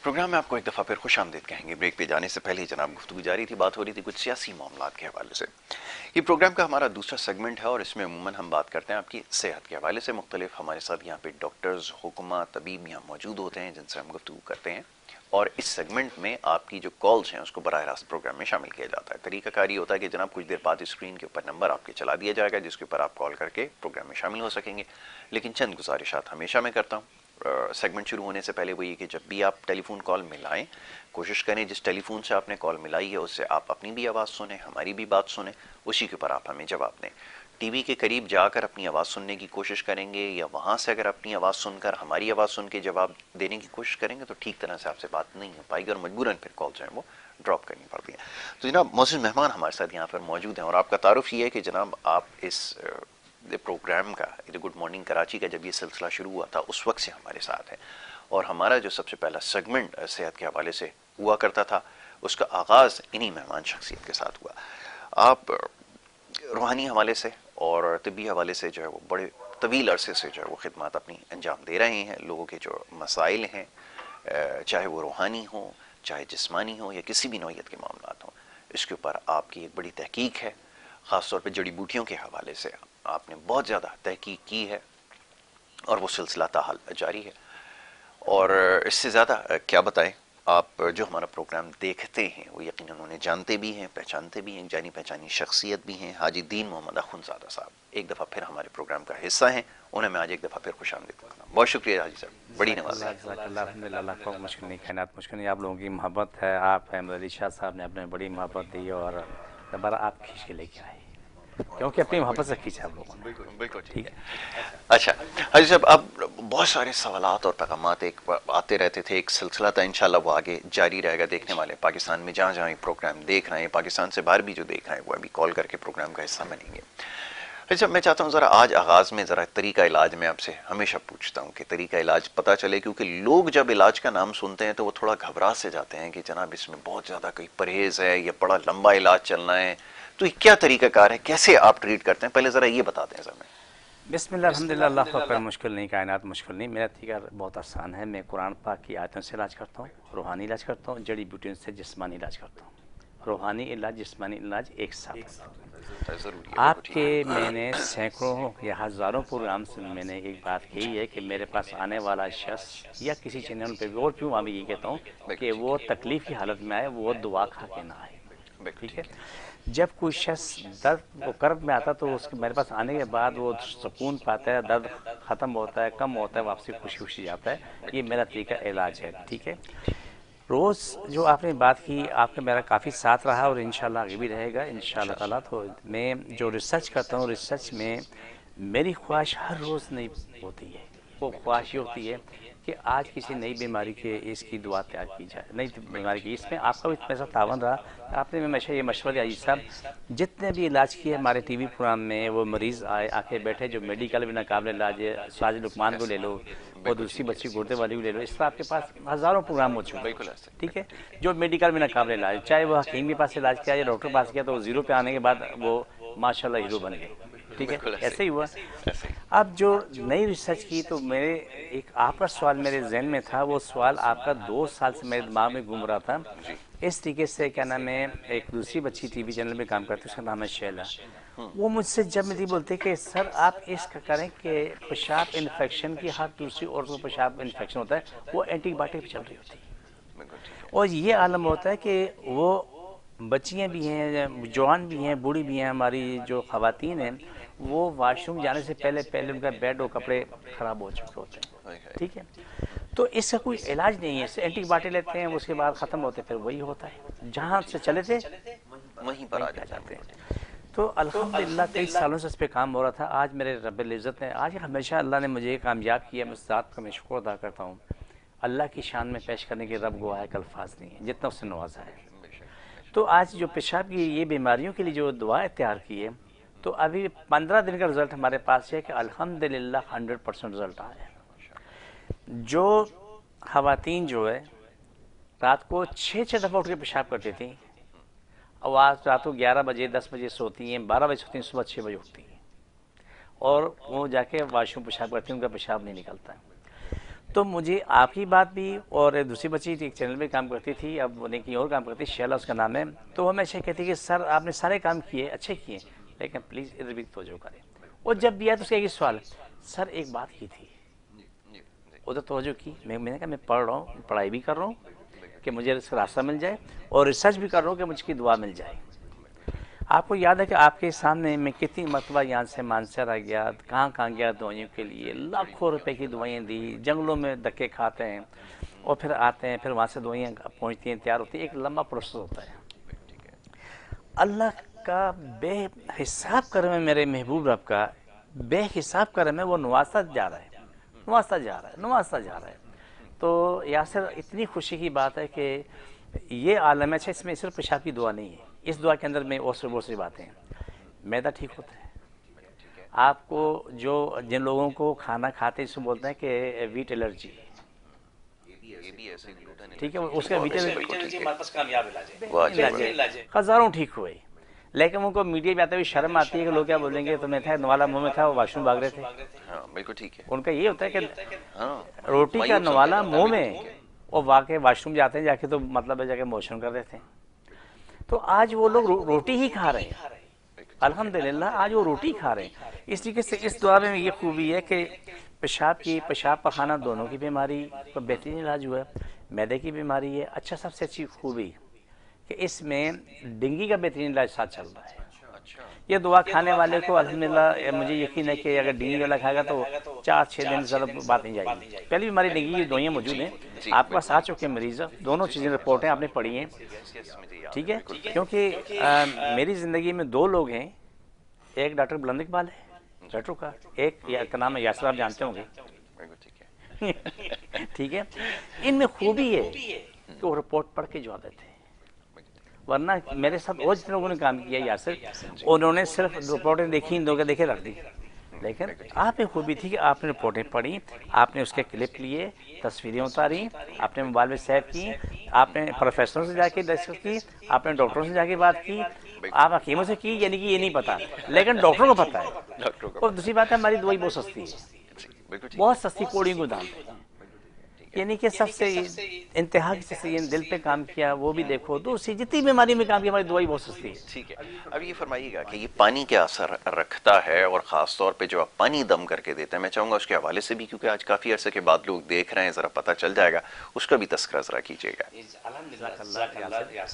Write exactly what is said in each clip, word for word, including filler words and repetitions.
Programme میں آپ کو ایک دفعہ پھر خوش آمدید کہیں گے۔ بریک پہ جانے سے پہلے جناب گفتگو جاری تھی، بات ہو رہی تھی کچھ سیاسی معاملات کے حوالے سے۔ یہ پروگرام کا ہمارا دوسرا سیگمنٹ ہے اور اس میں عموماً ہم بات کرتے ہیں آپ کی صحت کے حوالے سے۔ مختلف ہمارے ساتھ یہاں پہ ڈاکٹرز، حکماء، طبیب یہاں موجود ہوتے ہیں جن سے ہم گفتگو کرتے ہیں، اور اس سیگمنٹ میں آپ کی جو کالز ہیں اس کو براہ راست پروگرام میں شامل کیا جاتا ہے۔ طریقہ کار یہ ہوتا ہے کہ جناب کچھ دیر بعد اسکرین کے اوپر نمبر آپ کے چلا دیا جائے گا جس کے اوپر آپ کال کر کے پروگرام میں شامل ہو سکیں گے، لیکن چند گزارشات ہمیشہ میں کرتا ہوں سیگمنٹ شروع ہونے سے پہلے، وہ یہ کہ جب بھی آپ ٹیلی فون کال ملائیں کوشش کریں جس ٹیلی فون سے آپ نے کال ملائی ہے اس سے آپ اپنی بھی آواز سنیں، ہماری بھی بات سنیں، اسی کے اوپر آپ ہمیں جواب دیں۔ ٹی وی کے قریب جا کر اپنی آواز سننے کی کوشش کریں گے یا وہاں سے اگر اپنی آواز سن کر ہماری آواز سن کے جواب دینے کی کوشش کریں گے تو ٹھیک طرح سے آپ سے بات نہیں ہو پائے گی اور مجبوراً پھر کال جو ہیں وہ ڈراپ کرنی پڑتی ہیں۔ تو جناب معزز مہمان ہمارے ساتھ یہاں پر موجود ہیں اور آپ کا تعارف یہ ہے کہ جناب آپ اس پروگرام کا گڈ مارننگ کراچی کا جب یہ سلسلہ شروع ہوا تھا اس وقت سے ہمارے ساتھ ہے، اور ہمارا جو سب سے پہلا سیگمنٹ صحت کے حوالے سے ہوا کرتا تھا اس کا آغاز انہی مہمان شخصیت کے ساتھ ہوا۔ آپ روحانی حوالے سے اور طبی حوالے سے جو ہے وہ بڑے طویل عرصے سے جو ہے وہ خدمات اپنی انجام دے رہے ہیں۔ لوگوں کے جو مسائل ہیں چاہے وہ روحانی ہوں، چاہے جسمانی ہوں یا کسی بھی نوعیت کے معاملات ہوں، اس کے اوپر آپ کی ایک بڑی تحقیق ہے۔ خاص طور پہ جڑی بوٹیوں کے حوالے سے آپ نے بہت زیادہ تحقیق کی ہے اور وہ سلسلہ تاحال جاری ہے۔ اور اس سے زیادہ کیا بتائیں، آپ جو ہمارا پروگرام دیکھتے ہیں وہ یقیناً انہیں جانتے بھی ہیں، پہچانتے بھی ہیں، جانی پہچانی شخصیت بھی ہیں۔ حاجی دین محمد اخندزادہ صاحب ایک دفعہ پھر ہمارے پروگرام کا حصہ ہیں، انہیں میں آج ایک دفعہ پھر خوش آمدید کرتا ہوں۔ بہت شکریہ حاجی صاحب، بڑی نوازی۔ جزاک اللہ الحمدللہ، اللہ کو مشکل نہیں، کائنات مشکل نہیں، آپ لوگوں کی محبت ہے، آپ ہیں علی شاہ صاحب نے اپنے بڑی محبت دی اور دوبارہ آپ کھینچ کے لے کے آئے کیونکہ اپنی محبت سے کھینچا آپ لوگوں نے۔ بالکل ٹھیک ہے۔ اچھا حاجی صاحب، اب بہت سارے سوالات اور پیغامات ایک آتے رہتے تھے، ایک سلسلہ تھا، انشاءاللہ وہ آگے جاری رہے گا۔ دیکھنے والے پاکستان میں جہاں جہاں یہ پروگرام دیکھ رہے ہیں، پاکستان سے باہر بھی جو دیکھ رہے ہیں وہ ابھی کال کر کے پروگرام کا حصہ بنیں گے۔ حاجی صاحب میں چاہتا ہوں ذرا آج آغاز میں ذرا طریقہ علاج میں آپ سے ہمیشہ پوچھتا ہوں کہ طریقہ علاج پتہ چلے، کیونکہ لوگ جب علاج کا نام سنتے ہیں تو وہ تھوڑا گھبرا سے جاتے ہیں کہ جناب اس میں بہت زیادہ کوئی پرہیز ہے یا بڑا لمبا علاج چلنا ہے، تو یہ کیا طریقہ کار ہے، کیسے آپ ٹریٹ کرتے ہیں، پہلے ذرا یہ بتا دیں ذرا۔ بسم اللہ الحمدللہ، اللہ اکبر، مشکل نہیں، کائنات مشکل نہیں۔ میرا طریقہ بہت آسان ہے، میں قرآن پاک کی آیتوں سے علاج کرتا ہوں، روحانی علاج کرتا ہوں، جڑی بوٹیوں سے جسمانی علاج کرتا ہوں۔ روحانی علاج جسمانی علاج ایک ساتھ کرتا ہوں۔ آپ کے میں نے سینکڑوں یا ہزاروں پروگرام سے میں نے ایک بات کہی ہے کہ میرے پاس آنے والا شخص یا کسی چینل پہ بھی، اور کیوں میں یہ کہتا ہوں کہ وہ تکلیف کی حالت میں آئے، وہ دعا کھا کے نہ آئے، ٹھیک ہے۔ جب کوئی شخص درد و کرب میں آتا تو اس کے میرے پاس آنے کے بعد وہ سکون پاتا ہے، درد ختم ہوتا ہے، کم ہوتا ہے، واپسی خوشی خوشی جاتا ہے۔ یہ میرا طریقہ علاج ہے، ٹھیک ہے۔ روز جو آپ نے بات کی، آپ کا میرا کافی ساتھ رہا اور انشاءاللہ آگے بھی رہے گا انشاءاللہ تعالیٰ۔ تو میں جو ریسرچ کرتا ہوں، ریسرچ میں میری خواہش ہر روز نئی ہوتی ہے۔ وہ خواہش یہ ہوتی ہے کہ آج کسی نئی بیماری کے اس کی دعا تیار کی جائے، نئی بیماری کی۔ اس میں آپ کا بھی اتنا سا تعاون رہا، آپ نے ہمیشہ یہ مشورہ دیا عزیز صاحب، جتنے بھی علاج کیے ہمارے ٹی وی پروگرام میں، وہ مریض آئے آ کے بیٹھے جو میڈیکل بھی ناقابل علاج ہے، ساجد لقمان کو لے لو، اور دوسری بچی گردے والی کو لے لو، اس طرح آپ کے پاس ہزاروں پروگرام ہو چکے ہیں، ٹھیک ہے، جو میڈیکل میں ناقابل علاج، چاہے وہ حکیم کے پاس علاج کیا یا ڈاکٹر کے پاس کیا، تو وہ زیرو پہ آنے کے بعد وہ ماشاءاللہ ہیرو بن گئے، ٹھیک ہے، ایسے ہی ہوا۔ اب جو نئی ریسرچ کی تو میرے ایک آپ کا سوال میرے ذہن میں تھا، وہ سوال آپ کا دو سال سے میرے دماغ میں گھوم رہا تھا۔ اس طریقے سے کیا نام ہے، ایک دوسری بچی ٹی وی چینل میں کام کرتی ہے، اس کا نام ہے شیلا، وہ مجھ سے جب مجھے بولتے کہ سر آپ اس کا کریں کہ پیشاب انفیکشن کی ہر دوسری عورت کو پیشاب انفیکشن ہوتا ہے، وہ اینٹی بایوٹک پہ چل رہی ہوتی ہے، اور یہ عالم ہوتا ہے کہ وہ بچیاں بھی ہیں، جوان بھی ہیں، بوڑھی بھی ہیں، ہماری جو خواتین ہیں وہ واش روم جانے سے پہلے پہلے ان کا بیڈ اور کپڑے خراب ہو چکے ہوتے ہیں، ٹھیک ہے، تو اس کا کوئی علاج نہیں ہے، اینٹی بایوٹک لیتے ہیں، اس کے بعد ختم ہوتے پھر وہی ہوتا ہے، جہاں سے چلے تھے وہیں پر آ جاتے ہیں۔ تو الحمدللہ کئی سالوں سے اس پہ کام ہو رہا تھا۔ آج میرے رب العزت نے، آج ہمیشہ اللہ نے مجھے کامیاب کیا، میں اس ذات کا میں شکر ادا کرتا ہوں۔ اللہ کی شان میں پیش کرنے کے رب گواہ ہے کہ الفاظ نہیں ہیں، جتنا اس نے نوازا ہے۔ تو آج جو پیشاب کی یہ بیماریوں کے لیے جو دعائیں تیار کی ہے، تو ابھی پندرہ دن کا رزلٹ ہمارے پاس ہے کہ الحمدللہ ہنڈریڈ پرسینٹ رزلٹ آیا ہے۔ جو خواتین جو ہے رات کو چھ چھ دفعہ اٹھ کے پیشاب کرتی تھیں، اور آج رات کو گیارہ بجے دس بجے سوتی ہیں، بارہ بجے سوتی ہیں، صبح چھ بجے اٹھتی ہیں، اور وہ جا کے واش روم پیشاب کرتی ہیں، ان کا پیشاب نہیں نکلتا ہے۔ تو مجھے آپ کی بات بھی، اور دوسری بچی ایک چینل میں کام کرتی تھی، اب وہ کہیں اور کام کرتی، شیلا اس کا نام ہے، تو وہ ہمیشہ کہتی کہ سر آپ نے سارے کام کیے اچھے کیے، لیکن پلیز ادھر بھی توجہ کریں. اور جب بھی آیا تو اس کا ایک سوال، سر ایک بات کی تھی، ادھر توجہ کی. میں میں نے کہا میں پڑھ رہا ہوں، پڑھائی بھی کر رہا ہوں کہ مجھے اس کا راستہ مل جائے، اور ریسرچ بھی کر رہا ہوں کہ مجھ کی دعا مل جائے. آپ کو یاد ہے کہ آپ کے سامنے میں کتنی مرتبہ یہاں سے مانسر آ گیا، کہاں کہاں گیا دوائیوں کے لیے، لاکھوں روپے کی دوائیں دی، جنگلوں میں دھکے کھاتے ہیں، اور پھر آتے ہیں، پھر وہاں سے دوائیاں پہنچتی ہیں، تیار ہوتی ہیں، ایک لمبا پروسیس ہوتا ہے. اللہ کا بے حساب کرم ہے، میرے محبوب رب کا بے حساب کرم ہے، وہ نوازتا جا رہا ہے، نوازتا جا رہا ہے، نوازتا جا رہا ہے. تو یاسر اتنی خوشی کی بات ہے کہ یہ عالم ہے. اس میں صرف پیشاب کی دعا نہیں ہے، اس دعا کے اندر میں اور سے بہت سی باتیں ہیں. میدا ٹھیک ہوتا ہے. آپ کو جو جن لوگوں کو کھانا کھاتے ہیں، اس کو بولتے ہیں کہ ویٹ الرجی، ٹھیک ہے، اس کا ویٹ الرجی ہمارے پاس کامیاب علاج ہے، ہزاروں ٹھیک ہوئے. لیکن ان کو میڈیا میں آتے ہوئے شرم آتی ہے کہ لوگ کیا بولیں گے، تو میں تھا نوالا منہ میں تھا، وہ واش روم بھاگ رہے تھے. بالکل ٹھیک ہے. ان کا یہ ہوتا ہے کہ روٹی کا نوالا منہ میں، اور واقع واش روم جاتے ہیں، جا کے تو مطلب ہے جا کے موشن کر رہے تھے. تو آج وہ لوگ روٹی ہی کھا رہے ہیں، الحمدللہ آج وہ روٹی کھا رہے ہیں. اس طریقے سے اس دعا میں یہ خوبی ہے کہ پیشاب کی پیشاب پخانہ دونوں کی بیماری کا بہترین علاج ہوا ہے. میدے کی بیماری ہے. اچھا، سب سے اچھی خوبی کہ اس میں ڈینگی کا بہترین علاج ساتھ چل رہا ہے. یہ دعا کھانے والے کو الحمدللہ مجھے یقین ہے کہ اگر ڈینگی والا کھائے گا تو چار چھ دن زیادہ بات نہیں جائے گی. پہلی بیماری ڈینگی کی دوائیاں موجود ہیں، آپ کے پاس آ چکے مریض، دونوں چیزیں رپورٹ ہیں، آپ نے پڑھی ہیں، ٹھیک ہے. کیونکہ میری زندگی میں دو لوگ ہیں، ایک ڈاکٹر بلند اقبال ہے ڈاکٹر کا، ایک کا نام ہے یاسر، آپ جانتے ہوں گے، ٹھیک ہے. ان میں خوبی ہے کہ وہ رپورٹ پڑھ کے جواب دیتے ہیں. ورنہ میرے ساتھ اور جتنے لوگوں نے کام کیا یاسر، انہوں نے صرف رپورٹیں دیکھی، ان دو کے دیکھے رکھ دی. لیکن آپ میں خوبی تھی کہ آپ نے رپورٹیں پڑھی، آپ نے اس کے کلپ لیے، تصویریں اتاری، آپ نے موبائل میں سیو کی، آپ نے پروفیسروں سے جا کے ڈسکس کی، آپ نے ڈاکٹروں سے جا کے بات کی، آپ حکیموں سے کی، یعنی کہ یہ نہیں پتا، لیکن ڈاکٹروں کو پتا ہے. اور دوسری بات ہے ہماری دوائی بہت سستی ہے، بہت سستی، کوڑیوں کو دام پہ، یعنی کہ سب سے انتہا سے دل پہ کام کیا، وہ بھی دیکھو. دوسری جتنی بیماری میں کام کیا، ہماری دوائی بہت سستی ہے. ٹھیک ہے. اب یہ فرمائیے گا کہ یہ پانی کیا اثر رکھتا ہے، اور خاص طور پہ جو آپ پانی دم کر کے دیتے ہیں، میں چاہوں گا اس کے حوالے سے بھی، کیونکہ آج کافی عرصے کے بعد لوگ دیکھ رہے ہیں، ذرا پتہ چل جائے گا، اس کا بھی تذکرہ ذرا کیجیے گا.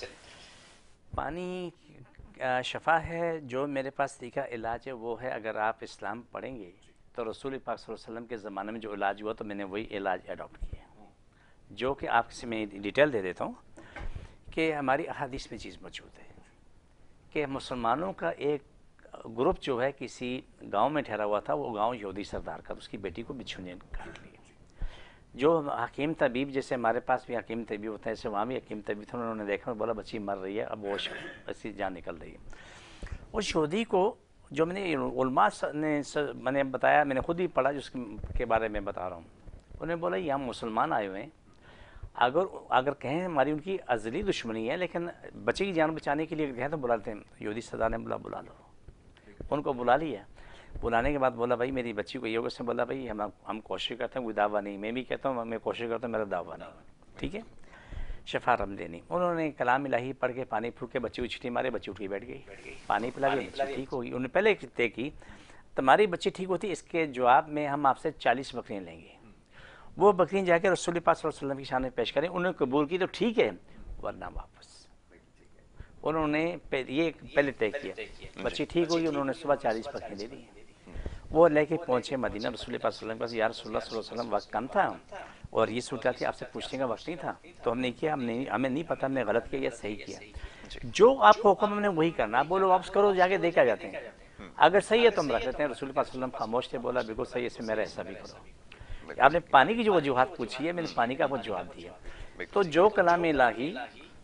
پانی شفا ہے. جو میرے پاس سیکھا علاج ہے وہ ہے، اگر آپ اسلام پڑھیں گے تو رسول پاک صلی اللہ علیہ وسلم کے زمانے میں جو علاج ہوا تو میں نے وہی علاج ایڈاپٹ کیا، جو کہ آپ سے میں ڈیٹیل دے دیتا ہوں کہ ہماری احادیث میں چیز موجود ہے کہ مسلمانوں کا ایک گروپ جو ہے کسی گاؤں میں ٹھہرا ہوا تھا، وہ گاؤں یہودی سردار کا، اس کی بیٹی کو بچھو نے کاٹ لی. جو حکیم طبیب، جیسے ہمارے پاس بھی حکیم طبیب ہوتا ہے، ایسے وہاں بھی حکیم طبیب تھا، انہوں نے دیکھا، بولا بچی مر رہی ہے، اب وہ ایسی جان نکل رہی ہے. اس یہودی کو، جو میں نے علماء نے میں نے بتایا، میں نے خود ہی پڑھا، جس کے بارے میں بتا رہا ہوں، انہوں نے بولا یہ ہم مسلمان آئے ہوئے ہیں، اگر اگر کہیں ہماری ان کی ازلی دشمنی ہے، لیکن بچے کی جان بچانے کے لیے کہیں تو بلاتے ہیں. یہودی سردار نے بولا بلا لو، ان کو بلا لیا. بلانے کے بعد بولا بھائی میری بچی کو یہ ہوگا. سے بولا بھائی ہم ہم کوشش کرتے ہیں، کوئی دعویٰ نہیں، میں بھی کہتا ہوں میں کوشش کرتا ہوں، میرا دعویٰ نہیں، ٹھیک ہے. شفا رم دینی. انہوں نے کلام الہی پڑھ کے پانی پھونک کے بچی کو چھٹی مارے، بچی اٹھ کے بیٹھ گئی، پانی پلا کے بچی ٹھیک ہوگی. انہوں نے پہلے طے کی تمہاری بچی ٹھیک ہوتی، اس کے جواب میں ہم آپ سے چالیس بکریاں لیں گے. وہ بکریاں جا کے رسول پاک صلی اللہ علیہ وسلم کی شان میں پیش کریں. انہوں نے قبول کی تو ٹھیک ہے، ورنہ واپس. انہوں نے یہ پہلے طے کیا، بچی ٹھیک ہوئی، انہوں نے صبح چالیس بکریاں دے دی. وہ لے کے پہنچے مدینہ رسول پاک صلی اللہ علیہ وسلم کے پاس. یا رسول اللہ صلی اللہ علیہ وسلم وقت کم تھا اور یہ صورت تھی، آپ سے پوچھنے کا وقت نہیں تھا، تو ہم نے کیا، ہم نے ہمیں نہیں پتہ ہم نے غلط کیا یا صحیح کیا. جو آپ کو حکم ہم نے وہی کرنا. آپ بولو واپس کرو، جا کے دے کے آ جاتے ہیں. اگر صحیح ہے تو ہم رکھ لیتے ہیں. رسول پاک صلی اللہ علیہ وسلم خاموش تھے. بولا بالکل صحیح ہے، اس میں میرا حصہ بھی کرو. آپ نے پانی کی جو وجوہات پوچھی ہے، میں نے پانی کا وہ جواب دیا. تو جو کلام الہی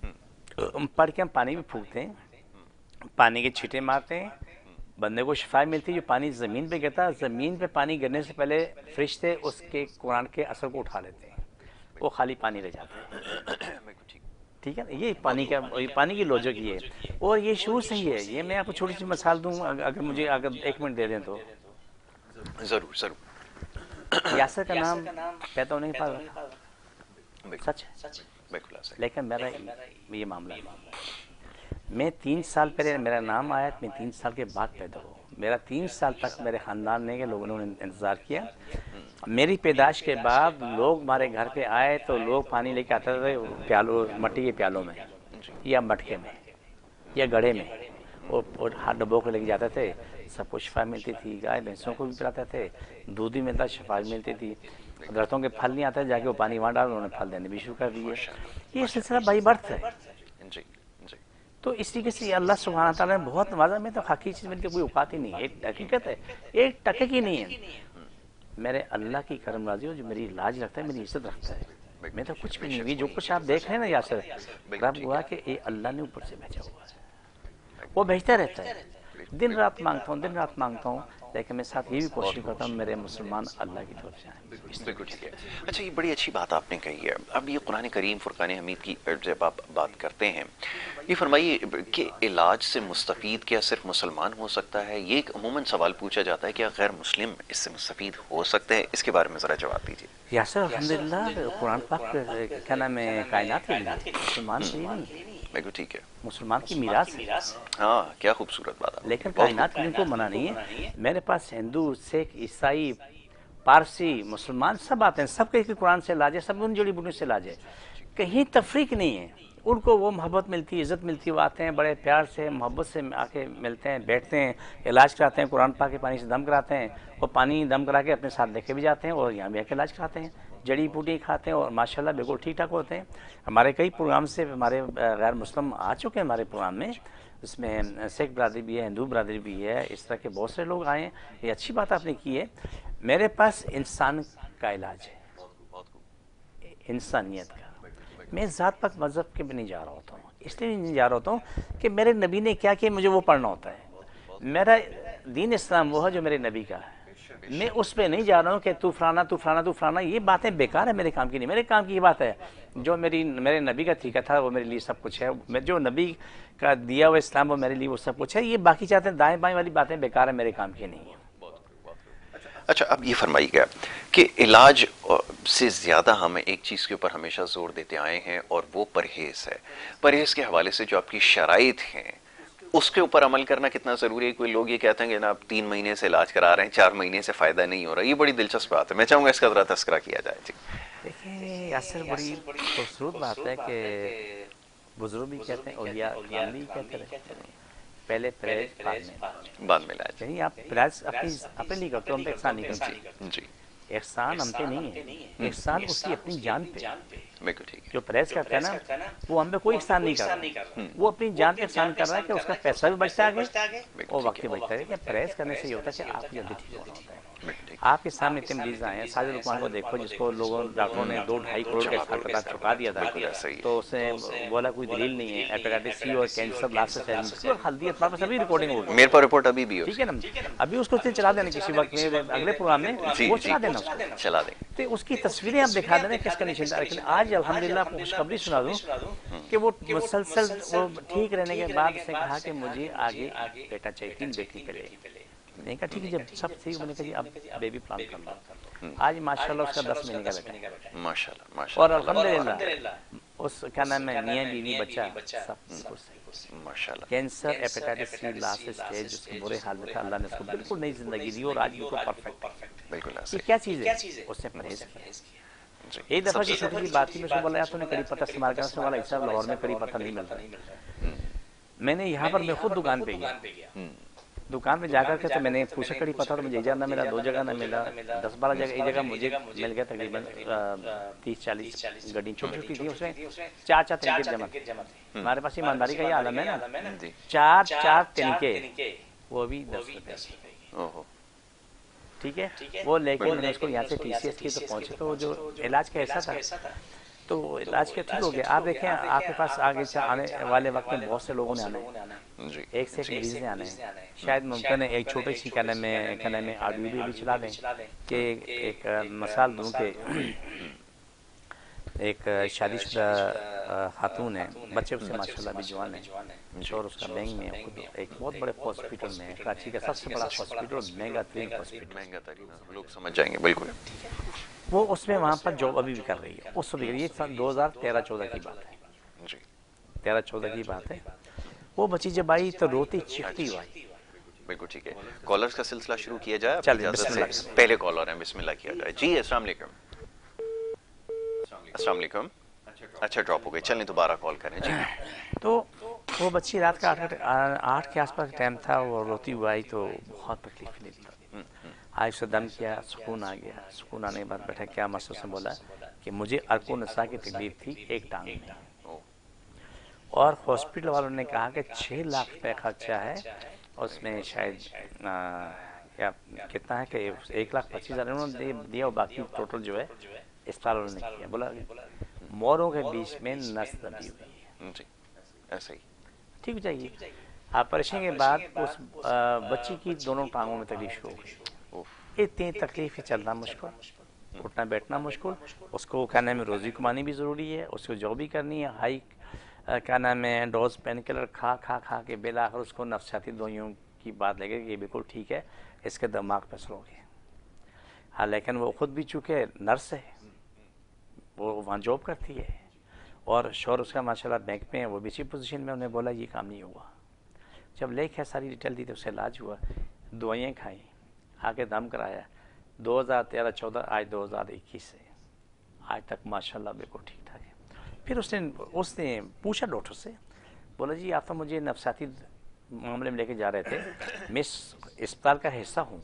پڑھ کے ہم پانی میں پھونکتے ہیں، پانی کے چھینٹے مارتے ہیں، بندے کو شفا ملتی ہے. جو پانی زمین پہ گرتا ہے، زمین پہ پانی گرنے سے پہلے فرشتے اس کے قرآن کے اثر کو اٹھا لیتے ہیں، وہ خالی پانی رہ جاتا ہے. ٹھیک ہے نا، یہ پانی کا پانی کی لوجک یہ ہے. اور یہ شروع سے ہی ہے. یہ میں آپ کو چھوٹی سی مثال دوں، اگر مجھے اگر ایک منٹ دے دیں تو. ضرور ضرور. یاسر کا نام پیدا ہونے کے بعد رکھا، سچ ہے، بالکل صحیح۔ لیکن میرا یہ معاملہ ہے، میں تین سال پہلے میرا نام آیا، میں تین سال کے بعد پیدا ہوا، میرا تین سال تک میرے خاندان نے کے لوگوں نے انتظار کیا۔ میری پیدائش کے بعد لوگ ہمارے گھر پہ آئے تو لوگ پانی لے کے آتے تھے پیالوں، مٹی کے پیالوں میں یا مٹکے میں یا گڑھے میں، اور ہاتھ ڈبوں کو لے کے جاتے تھے، سب کو شفا ملتی تھی، گائے بھینسوں کو بھی پلاتے تھے، دودھ بھی ملتا، شفا بھی ملتی تھی، درختوں کے پھل نہیں آتے، جا کے وہ پانی وہاں ڈال، انہوں نے پھل دینے بھی شروع کر دیے۔ یہ سلسلہ بائی برتھ ہے۔ جی جی تو اس طریقے سے اللہ سبحانہ تعالیٰ نے بہت نوازا، میں تو حقیقی چیز میں کوئی اوقات ہی نہیں ہے، ایک حقیقت ہے، ایک ٹکے کی نہیں ہے، میرے اللہ کی کرم نوازی ہو جو میری لاج رکھتا ہے، میری عزت رکھتا ہے، میں تو کچھ بھی نہیں ہوئی۔ جو کچھ آپ دیکھ رہے ہیں نا یاسر، رب ہوا کہ یہ اللہ نے اوپر سے بھیجا ہوا ہے، وہ بھیجتا رہتا ہے، دن رات مانگتا ہوں، دن رات مانگتا ہوں، لیکن میں ساتھ یہ بھی کوشش کرتا ہوں میرے مسلمان اللہ کی طرف سے آئیں۔ بالکل ٹھیک ہے۔ اچھا، یہ بڑی اچھی بات آپ نے کہی ہے۔ اب یہ قرآن کریم فرقان حمید کی جب آپ بات کرتے ہیں، یہ فرمائیے کہ علاج سے مستفید کیا صرف مسلمان ہو سکتا ہے؟ یہ ایک عموماً سوال پوچھا جاتا ہے، کیا غیر مسلم اس سے مستفید ہو سکتے ہیں؟ اس کے بارے میں ذرا جواب دیجیے۔ یاسر الحمدللہ قرآن پاک کیا نام ہے کائنات کے لیے، مسلمان کے لیے نہیں، بالکل ٹھیک ہے، مسلمان کی میراث ہے، ہاں کیا خوبصورت بات ہے۔ لیکن کائنات کے لیے کو منع نہیں ہے۔ میرے پاس ہندو، سکھ، عیسائی، پارسی، مسلمان سب آتے ہیں، سب کے قرآن سے علاج ہے، سب ان جڑی بوٹیوں سے علاج ہے، کہیں تفریق نہیں ہے، ان کو وہ محبت ملتی، عزت ملتی، وہ آتے ہیں بڑے پیار سے محبت سے آ کے ملتے ہیں، بیٹھتے ہیں، علاج کراتے ہیں، قرآن پاک کے پانی سے دم کراتے ہیں، وہ پانی دم کرا کے اپنے ساتھ لے کے بھی جاتے ہیں اور یہاں بھی آ کے علاج کراتے ہیں، جڑی بوٹی کھاتے ہیں اور ماشاءاللہ بالکل ٹھیک ٹھاک ہوتے ہیں۔ ہمارے کئی پروگرام سے ہمارے غیر مسلم آ چکے ہیں ہمارے پروگرام میں، اس میں سکھ برادری بھی ہے، ہندو برادری بھی ہے، اس طرح کے بہت سے لوگ آئے ہیں۔ یہ اچھی بات آپ نے کی ہے۔ میرے پاس انسان کا علاج ہے، انسانیت کا۔ میں ذات پاک مذہب کے بھی نہیں جا رہا ہوتا ہوں، اس لیے نہیں جا رہا ہوتا ہوں کہ میرے نبی نے کیا کیا مجھے وہ پڑھنا ہوتا ہے۔ میرا دین اسلام وہ ہے جو میرے نبی کا ہے، میں اس پہ نہیں جا رہا ہوں کہ تو فلانا تو فلانا تو فلانا، یہ باتیں بیکار ہے، میرے کام کی نہیں۔ میرے کام کی یہ بات ہے جو میری میرے نبی کا طریقہ تھا وہ میرے لیے سب کچھ ہے، میں جو نبی کا دیا ہوا اسلام وہ میرے لیے وہ سب کچھ ہے۔ یہ باقی چاہتے ہیں دائیں بائیں والی باتیں بیکار ہے، میرے کام کی نہیں ہیں۔ اچھا، اب یہ فرمائی گیا کہ علاج سے زیادہ ہم ایک چیز کے اوپر ہمیشہ زور دیتے آئے ہیں اور وہ پرہیز ہے۔ پرہیز کے حوالے سے جو آپ کی شرائط ہیں اس کے اوپر عمل کرنا کتنا ضروری ہے؟ کوئی لوگ یہ کہتے ہیں کہ جناب تین مہینے سے علاج کرا رہے ہیں، چار مہینے سے فائدہ نہیں ہو رہا، یہ بڑی دلچسپ بات ہے، میں چاہوں گا اس کا ذرا تذکرہ کیا جائے۔ جی دیکھیں یاسر، بڑی خوبصورت بات ہے کہ بزرگ بھی کہتے ہیں، اولیاء کرام بھی کہتے رہتے ہیں، پہلے پرہیز بعد میں بعد میں علاج۔ یعنی آپ پرہیز اپنی اپنے لیے کرتے ہو، ہم پہ احسان نہیں کرتے۔ جی احسان ہم پہ نہیں ہے، احسان اس کی اپنی جان پہ۔ بالکل ٹھیک ہے۔ جو پرہیز کرتا ہے نا وہ ہم پہ کوئی احسان نہیں کر رہا، وہ اپنی جان پہ احسان کر رہا ہے کہ اس کا پیسہ بھی بچتا ہے آگے اور وقت بھی بچتا ہے۔ کہ پرہیز کرنے سے یہ ہوتا ہے کہ آپ جلدی ٹھیک ہونا ہوتا ہے۔ آپ کے سامنے اتنے مریض آئے ہیں، ساجد لقمان کو دیکھو جس کو لوگوں ڈاکٹروں نے دو ڈھائی کروڑ کا اسپتال چکا دیا تھا، تو اس نے بولا کوئی دلیل نہیں ہے، ہیپیٹائٹس سی اور کینسر لاسٹ ہے، ہلدی اطلاع پر سبھی ریکارڈنگ ہوگی، میرے پاس رپورٹ ابھی بھی ہے، ٹھیک ہے نا؟ ابھی اس کو چلا دینا کسی وقت میں اگلے پروگرام میں وہ چلا دینا، اس کو چلا دیں۔ تو اس کی تصویریں آپ دکھا دینا کس کنڈیشن ہے۔ لیکن آج الحمدللہ آپ کو خوشخبری سنا دوں کہ وہ مسلسل وہ ٹھیک رہنے کے بعد اس نے کہا کہ مجھے آگے بیٹا چاہیے، تین بیٹی پہلے۔ میں نے کہا ٹھیک ہے، جب سب ٹھیک، میں نے کہا جی اب بیبی پلان کر لو۔ آج ماشاءاللہ اس کا دس مہینے کا بیٹا ہے، ماشاءاللہ اور ماشاءاللہ الحمدللہ اس کیا نام ہے میاں بیوی بچہ سب بالکل صحیح۔ ماشاءاللہ۔ Cancer hepatitis C last stage اس کے برے حال میں تھا، اللہ نے اس کو بالکل نئی زندگی دی اور آج بالکل پرفیکٹ۔ بالکل یہ ایسے کیا چیز ہے؟ اس نے پرہیز کیا۔ ایک دفعہ کی چھوٹی سی بات تھی، میں اس کو بولا تو نے کڑی پتہ استعمال کرنا، اس نے بولا صاحب لاہور میں کڑی پتہ نہیں ملتا۔ میں نے یہاں پر میں خود دکان پہ گیا، دکان پہ جا کر کے تو میں نے پوچھا کڑی پتہ، تو مجھے نہ ملا، دو جگہ نہ ملا، دس بارہ جگہ، ایک جگہ مجھے مل گیا تقریباً تیس چالیس گڈی چھوٹی چھوٹی تھی، اس میں چار چار تنکے جمع تھے۔ ہمارے پاس ایمانداری کا یہ عالم ہے نا، چار چار تنکے وہ بھی دس روپے، ٹھیک ہے؟ وہ لے کے میں نے اس کو یہاں سے ٹی سی ایس کی تو پہنچے، تو جو علاج کا ایسا تھا تو علاج کے ٹھیک ہو گیا۔ آپ دیکھیں آپ کے پاس آگے آنے والے وقت میں بہت سے لوگوں نے آنا ہے، ایک سے ایک مریض نے آنا ہے، شاید ممکن ہے ایک چھوٹی سی کہنے میں کہنے میں آڈیو بھی چلا دیں کہ ایک مثال دوں کہ ایک شادی شدہ خاتون ہے، بچے اس سے ماشاءاللہ بھی جوان ہیں، اور اس کا بینک میں خود ایک بہت بڑے ہاسپٹل میں ہے، کراچی کا سب سے بڑا ہاسپٹل اور مہنگا ترین ہاسپٹل، مہنگا ترین، لوگ سمجھ جائیں گے بالکل. وہ اس میں وہاں پر جاب ابھی بھی کر رہی ہے. اس وقت یہ سن دو ہزار تیرہ چودہ کی بات ہے، جی تیرہ چودہ کی بات ہے. وہ بچی جب آئی تو روتی چیختی ہوئی آئی. بالکل ٹھیک ہے. کالرز کا سلسلہ شروع کیا جائے آپ کی چلیے، اجازت بسم اللہ. سے. پہلے کالر ہیں، بسم اللہ کیا جائے. جی السلام علیکم. السلام علیکم. اچھا ڈراپ ہو گئی، چلیں دوبارہ کال کریں. جی تو وہ بچی رات کا آٹھ آٹھ کے آس پاس ٹائم تھا، وہ روتی ہوئی آئی تو بہت تکلیف لے لی. آج سے دم کیا، سکون آ گیا. سکون آنے کے بعد بیٹھا، کیا مسئلہ سے بولا کہ مجھے عرق و نساء کی تکلیف تھی ایک ٹانگ میں، اور ہاسپٹل والوں نے کہا کہ چھ لاکھ روپے خرچہ ہے، اس میں شاید یا کتنا ہے کہ ایک لاکھ پچیس ہزار انہوں نے دیا، اور باقی ٹوٹل جو ہے اسپتال والوں نے کیا. بولا موروں کے بیچ میں نس دبی ہوئی ہے. جی ایسا ہی ٹھیک ہو جائے گی. آپریشن کے بعد اس بچی کی دونوں ٹانگوں میں تکلیف شروع ہو گئی. اتنی تکلیف ہے، چلنا مشکل، اٹھنا بیٹھنا مشکل. اس کو کیا نام ہے روزی کمانی بھی ضروری ہے، اس کو جو بھی کرنی ہے. ہائی کیا نام ہے ڈوز پین کلر کھا کھا کھا کے بالآخر اس کو نفسیاتی دوائیوں کی بات لگے کہ یہ بالکل ٹھیک ہے، اس کے دماغ پہ اثر ہو گیا. ہاں لیکن وہ خود بھی چونکہ نرس ہے، وہ وہاں جاب کرتی ہے، اور شوہر اس کا ماشاءاللہ بینک میں ہے، وہ بھی اسی پوزیشن میں. انہیں بولا یہ کام نہیں ہوا. جب لے کے ساری ڈیٹیل دی تو اس سے علاج ہوا، دوائیاں کھائیں، آ کے دم کرایا. دو ہزار تیرہ چودہ آج دو ہزار اکیس سے آج تک ماشاءاللہ بالکل ٹھیک ٹھاک ہے. پھر اس نے اس نے پوچھا ڈاکٹر سے، بولا جی آپ تو مجھے نفسیاتی معاملے میں لے کے جا رہے تھے، میں اس اسپتال کا حصہ ہوں،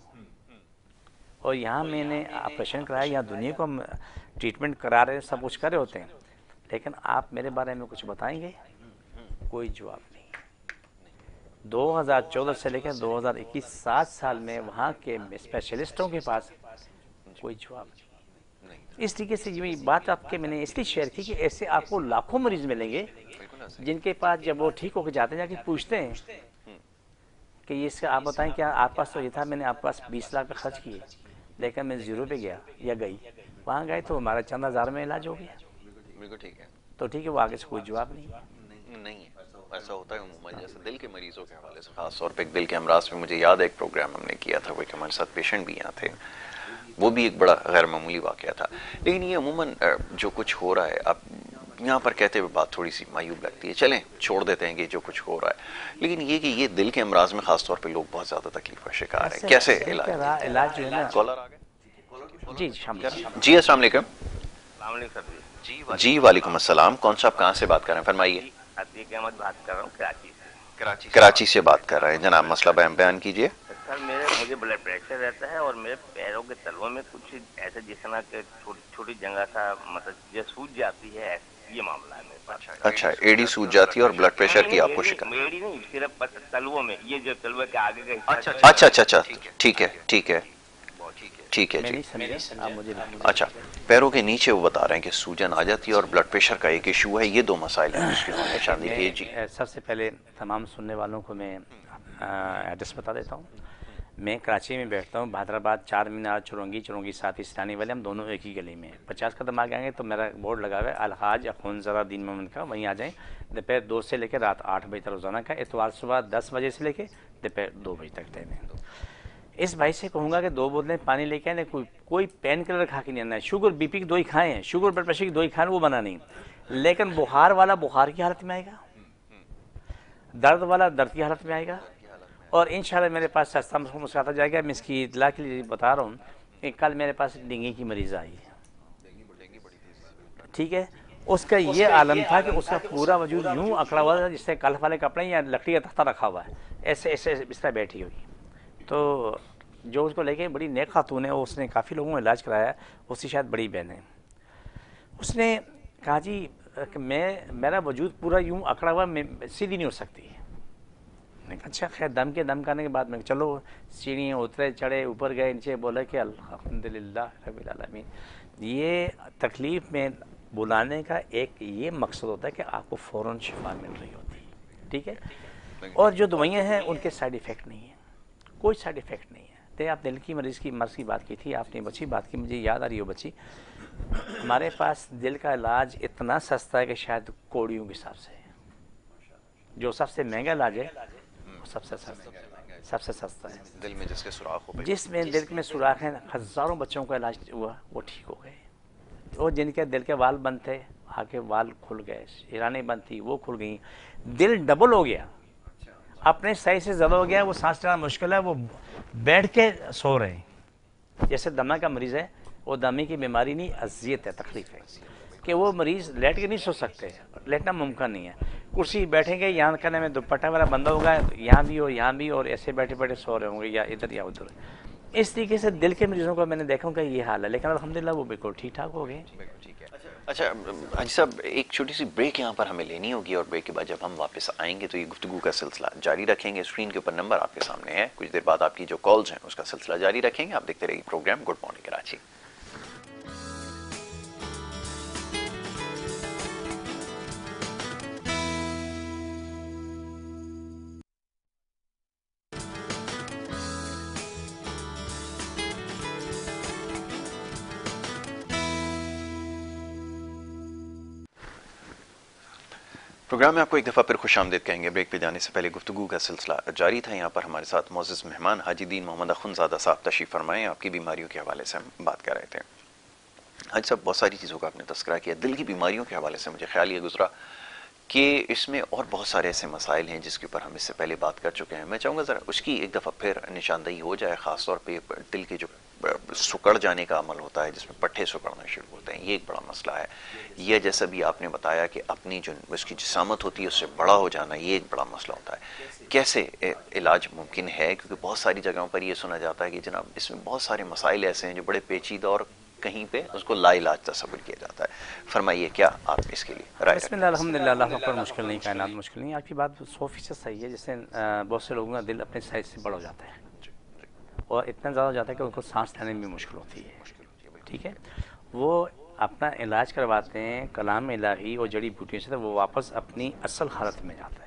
اور یہاں میں نے آپریشن کرایا، یہاں دنیا کو ہم ٹریٹمنٹ کرا رہے ہیں، سب کچھ کرے ہوتے ہیں، لیکن آپ میرے بارے میں کچھ بتائیں گے؟ کوئی جواب نہیں. دو ہزار چودہ سے لے کر دو ہزار اکیس سات سال میں وہاں کے اسپیشلسٹوں کے پاس کوئی جواب نہیں. اس طریقے سے یہ بات آپ کے میں نے اس لیے شیئر کی کہ ایسے آپ کو لاکھوں مریض ملیں گے جن کے پاس جب وہ ٹھیک ہو کے جاتے ہیں جا کے پوچھتے ہیں کہ یہ اس کا آپ بتائیں کیا آپ پاس تو یہ تھا، میں نے آپ پاس بیس لاکھ پہ خرچ کیے، لیکن میں زیرو پہ گیا یا گئی، وہاں گئے تو ہمارا چند ہزار میں علاج ہو گیا. بالکل ٹھیک ہے. تو ٹھیک ہے، وہ آگے سے کوئی جواب نہیں ہے. نہیں ایسا ہوتا ہے عموماً. جیسے دل کے مریضوں کے حوالے سے خاص طور پہ دل کے امراض پہ مجھے یاد ہے ایک پروگرام ہم نے کیا تھا، وہ ہمارے ساتھ پیشنٹ بھی یہاں تھے، وہ بھی ایک بڑا غیر معمولی واقعہ تھا. لیکن یہ عموماً جو کچھ ہو رہا ہے، اب یہاں پر کہتے ہوئے بات تھوڑی سی معیوب لگتی ہے، چلیں چھوڑ دیتے ہیں کہ جو کچھ ہو رہا ہے، لیکن یہ کہ یہ دل کے امراض میں خاص طور پہ لوگ بہت زیادہ تکلیف کا شکار ہیں. کیسے علاج؟ علاج جو ہے نا، کالر آ گئے. جی شامل. جی السلام علیکم. السلام علیکم سر. جی وعلیکم السلام. کون صاحب کہاں سے بات کر رہے ہیں؟ فرمائیے. عتیق احمد بات کر رہا ہوں کراچی سے. کراچی سے بات کر رہے ہیں جناب، مسئلہ بیان بیان کیجیے. سر میرے مجھے بلڈ پریشر رہتا ہے، اور میرے پیروں کے تلووں میں کچھ ایسے جس طرح کہ چھوٹی چھوٹی جگہ سا مطلب یہ سوج جاتی ہے، یہ معاملہ ہے میرے پاس. اچھا ایڈی سوج جاتی ہے اور بلڈ پریشر کی آپ کو شکایت؟ میری نہیں، صرف بس تلووں میں، یہ جو تلوے کے آگے کا اچھا اچھا اچھا ٹھیک ہے ٹھیک ہے ٹھیک ہے. میں جی نہیں سمجھا، آپ مجھے اچھا، پیروں کے نیچے وہ بتا رہے ہیں کہ سوجن آ جاتی ہے اور بلڈ پریشر کا ایک ایشو ہے. یہ دو مسائل ہیں جس کی انہوں نے نشاندہی کی. جی سب سے پہلے تمام سننے والوں کو میں ایڈریس بتا دیتا ہوں. میں کراچی میں بیٹھتا ہوں، حیدرآباد چار مینار چرونگی چرونگی ساتھ اسلامی والے، ہم دونوں ایک ہی گلی میں ہیں. پچاس قدم آگے آئیں گے تو میرا بورڈ لگا ہوا ہے الحاج اخونزادہ دین محمد کا، وہیں آ جائیں. دوپہر دو سے لے کے رات آٹھ بجے تک روزانہ کا، اتوار صبح دس بجے سے لے کے دوپہر دو بجے تک ٹائم ہے. اس بھائی سے کہوں گا کہ دو بوتلیں پانی لے کے آئیں، کوئی کوئی پین کلر کھا کے نہیں آنا ہے. شوگر بی پی کی دوائی کھائیں، شوگر بلڈ پریشر کی دوائی کھائیں، وہ بنا نہیں، لیکن بخار والا بخار کی حالت میں آئے گا، درد والا درد کی حالت میں آئے گا. اور انشاءاللہ میرے پاس سستا مسکراتا جائے گا. میں اس کی اطلاع کے لیے بتا رہا ہوں کہ کل میرے پاس ڈینگی کی مریض آئی ہے، ٹھیک ہے. اس کا یہ عالم تھا کہ اس کا پورا وجود یوں اکڑا ہوا تھا جس سے کلف والے کپڑے یا لکڑی کا تختہ رکھا ہوا ہے، ایسے ایسے اس طرح بیٹھی ہوئی. تو جو اس کو لے کے بڑی نیک خاتون ہے، اس نے کافی لوگوں کو علاج کرایا، اس کی شاید بڑی بہن ہے. اس نے کہا جی کہ میں میرا وجود پورا یوں اکڑا ہوا، میں سیدھی نہیں ہو سکتی. میں کہا اچھا خیر. دم کے دم کرنے کے بعد میں چلو سیڑھیاں اترے چڑھے اوپر گئے نیچے، بولا کہ الحمدللہ رب العالمین. یہ تکلیف میں بلانے کا ایک یہ مقصد ہوتا ہے کہ آپ کو فوراً شفا مل رہی ہوتی ہے، ٹھیک ہے. اور جو دوائیاں ہیں ان کے سائیڈ ایفیکٹ نہیں ہیں، کوئی سائیڈ ایفیکٹ نہیں ہے. تے آپ دل کی مریض کی مرض کی بات کی تھی، آپ نے بچی بات کی، مجھے یاد آ رہی ہو بچی، ہمارے پاس دل کا علاج اتنا سستا ہے کہ شاید کوڑیوں کے حساب سے جو سب سے مہنگا علاج ہے وہ سب سے سستا سب سے سستا ہے. دل میں جس کے سوراخ ہو جس میں دل میں سوراخ ہیں، ہزاروں بچوں کا علاج ہوا وہ ٹھیک ہو گئے. اور جن کے دل کے وال بند تھے آ کے وال کھل گئے، ایرانیں بند تھی وہ کھل گئیں. دل ڈبل ہو گیا، اپنے صحیح سے زیادہ ہو گیا، وہ سانس لینا مشکل ہے، وہ بیٹھ کے سو رہے ہیں. جیسے دمہ کا مریض ہے، وہ دمے کی بیماری نہیں، اذیت ہے، تکلیف ہے کہ وہ مریض لیٹ کے نہیں سو سکتے، لیٹنا ممکن نہیں ہے. کرسی بیٹھیں گے، یہاں کرنے میں دوپٹہ والا بندہ ہوگا، یہاں بھی اور یہاں بھی، اور ایسے بیٹھے بیٹھے سو رہے ہوں گے یا ادھر یا ادھر. اس طریقے سے دل کے مریضوں کو میں نے دیکھا کہ یہ حال ہے، لیکن الحمدللہ وہ بالکل ٹھیک ٹھاک ہو گئے. اچھا حاجی صاحب، ایک چھوٹی سی بریک یہاں پر ہمیں لینی ہوگی، اور بریک کے بعد جب ہم واپس آئیں گے تو یہ گفتگو کا سلسلہ جاری رکھیں گے. اسکرین کے اوپر نمبر آپ کے سامنے ہے، کچھ دیر بعد آپ کی جو کالز ہیں اس کا سلسلہ جاری رکھیں گے. آپ دیکھتے رہیے program good morning Karachi. Program میں آپ کو ایک دفعہ پھر خوش آمدید کہیں گے. بریک پہ جانے سے پہلے گفتگو کا سلسلہ جاری تھا. یہاں پر ہمارے ساتھ معزز مہمان حاجی دین محمد اخندزادہ صاحب تشریف فرمائے. آپ کی بیماریوں کے حوالے سے ہم بات کر رہے تھے. حاجی صاحب، بہت ساری چیزوں کا آپ نے تذکرہ کیا. دل کی بیماریوں کے حوالے سے مجھے خیال یہ گزرا کہ اس میں اور بہت سارے ایسے مسائل ہیں جس کے اوپر ہم اس سے پہلے بات کر چکے ہیں. میں چاہوں گا ذرا اس کی ایک دفعہ پھر نشاندہی ہو جائے، خاص طور پہ دل کے جو سکڑ جانے کا عمل ہوتا ہے جس میں پٹھے سکڑنا شروع ہوتے ہیں، یہ ایک بڑا مسئلہ ہے. یہ جیسا بھی آپ نے بتایا کہ اپنی جو اس کی جسامت ہوتی ہے اس سے بڑا ہو جانا، یہ ایک بڑا مسئلہ ہوتا ہے. کیسے علاج ممکن ہے؟ کیونکہ بہت ساری جگہوں پر یہ سنا جاتا ہے کہ جناب اس میں بہت سارے مسائل ایسے ہیں جو بڑے پیچیدہ اور کہیں پہ اس کو لا علاج تصور کیا جاتا ہے. فرمائیے کیا آپ اس کے لیے رائے بسم اللہ الحمدللہ، اللہ اکبر. مشکل نہیں، کائنات مشکل نہیں. آپ کی بات سو فیصد صحیح ہے. جیسے بہت سے لوگوں کا دل اپنے سائز سے بڑا ہو جاتا ہے اور اتنا زیادہ ہو جاتا ہے کہ ان کو سانس لینے میں مشکل ہوتی ہے. ٹھیک ہے، وہ اپنا علاج کرواتے ہیں کلام الہی اور جڑی بوٹیوں سے، تو وہ واپس اپنی اصل حالت میں جاتا ہے.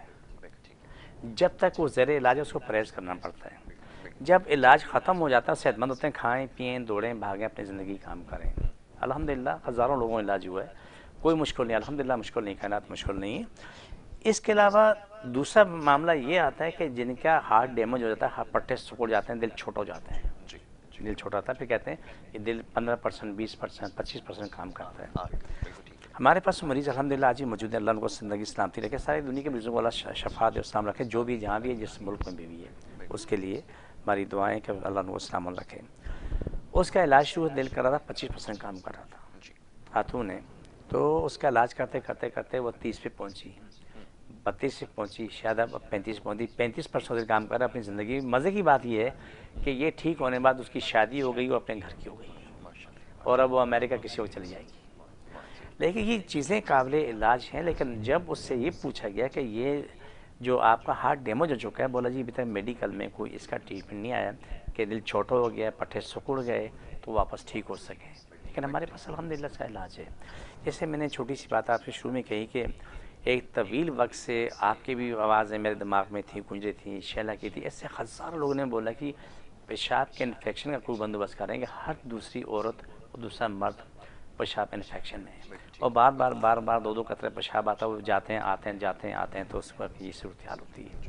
جب تک وہ زیر علاج ہے اس کو پرہیز کرنا پڑتا ہے. جب علاج ختم ہو جاتا ہے، صحت مند ہوتے ہیں، کھائیں پئیں دوڑیں بھاگیں اپنی زندگی کام کریں. الحمدللہ ہزاروں لوگوں کا علاج ہوا ہے، کوئی مشکل نہیں، الحمدللہ مشکل نہیں، کائنات مشکل نہیں ہے. اس کے علاوہ دوسرا معاملہ یہ آتا ہے کہ جن کا ہارٹ ڈیمیج ہو جاتا ہے، ہارٹ پٹھے سکڑ جاتے ہیں، دل چھوٹا ہو جاتا ہے. دل چھوٹا ہوتا ہے، پھر کہتے ہیں یہ دل پندرہ پرسنٹ بیس پرسنٹ پچیس پرسنٹ کام کرتا ہے. ہمارے پاس مریض الحمدللہ آج ہی موجود ہے. اللہ ان کو زندگی سلامتی رکھے. ساری دنیا کے مریضوں کو اللہ شفا دے اور سلام رکھے، جو بھی جہاں بھی ہے، جس ملک میں بھی بھی ہے. اس کے لیے ہماری دعائیں کہ اللہ ان کو سلام رکھے. اس کا علاج شروع دل کر رہا تھا، پچیس پرسنٹ کام کر رہا تھا خاتون نے. تو اس کا علاج کرتے کرتے کرتے وہ تیس پہ پہنچی، بتیس پہ پہنچی، شاید اب پینتیس پہنچی. پینتیس پرسنٹ کام کر رہا ہے اپنی زندگی. مزے کی بات یہ ہے کہ یہ ٹھیک ہونے بعد اس کی شادی ہو گئی، وہ اپنے گھر کی ہو گئی، اور اب وہ امریکہ کسی اور چلی جائے گی. لیکن یہ چیزیں قابل علاج ہیں. لیکن جب اس سے یہ پوچھا گیا کہ یہ جو آپ کا ہارٹ ڈیمیج ہو چکا ہے، بولا جی ابھی تک میڈیکل میں کوئی اس کا ٹریٹمنٹ نہیں آیا کہ دل چھوٹا ہو گیا، پٹھے سکڑ گئے تو واپس ٹھیک ہو سکیں. لیکن ہمارے پاس الحمدللہ اس کا علاج ہے. جیسے میں نے چھوٹی سی بات آپ سے شروع میں کہی کہ ایک طویل وقت سے آپ کی بھی آوازیں میرے دماغ میں تھیں، گونج رہی تھیں، شیلا کی تھی. ایسے ہزاروں لوگوں نے بولا کہ پیشاب کے انفیکشن کا کوئی بندوبست کریں گے. ہر دوسری عورت اور دوسرا مرد پیشاب انفیکشن میں ہے، اور بار بار بار بار دو دو قطرے پیشاب آتا ہے، وہ جاتے ہیں آتے ہیں جاتے ہیں آتے ہیں، تو اس وقت یہ صورتحال ہوتی ہے.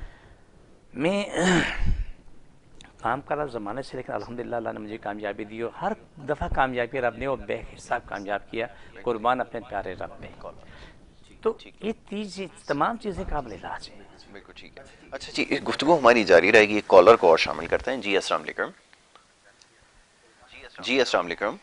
میں کام کر رہا زمانے سے، لیکن الحمدللہ اللہ نے مجھے کامیابی دی، اور ہر دفعہ کامیابی رب نے وہ بے حساب کامیاب کیا. قربان اپنے پیارے رب میں. تو یہ تیز تمام چیزیں قابل علاج ہیں. بالکل ٹھیک ہے. اچھا جی، گفتگو ہماری جاری رہے گی. ایک کالر کو اور شامل کرتے ہیں. جی السلام علیکم. جی السلام علیکم.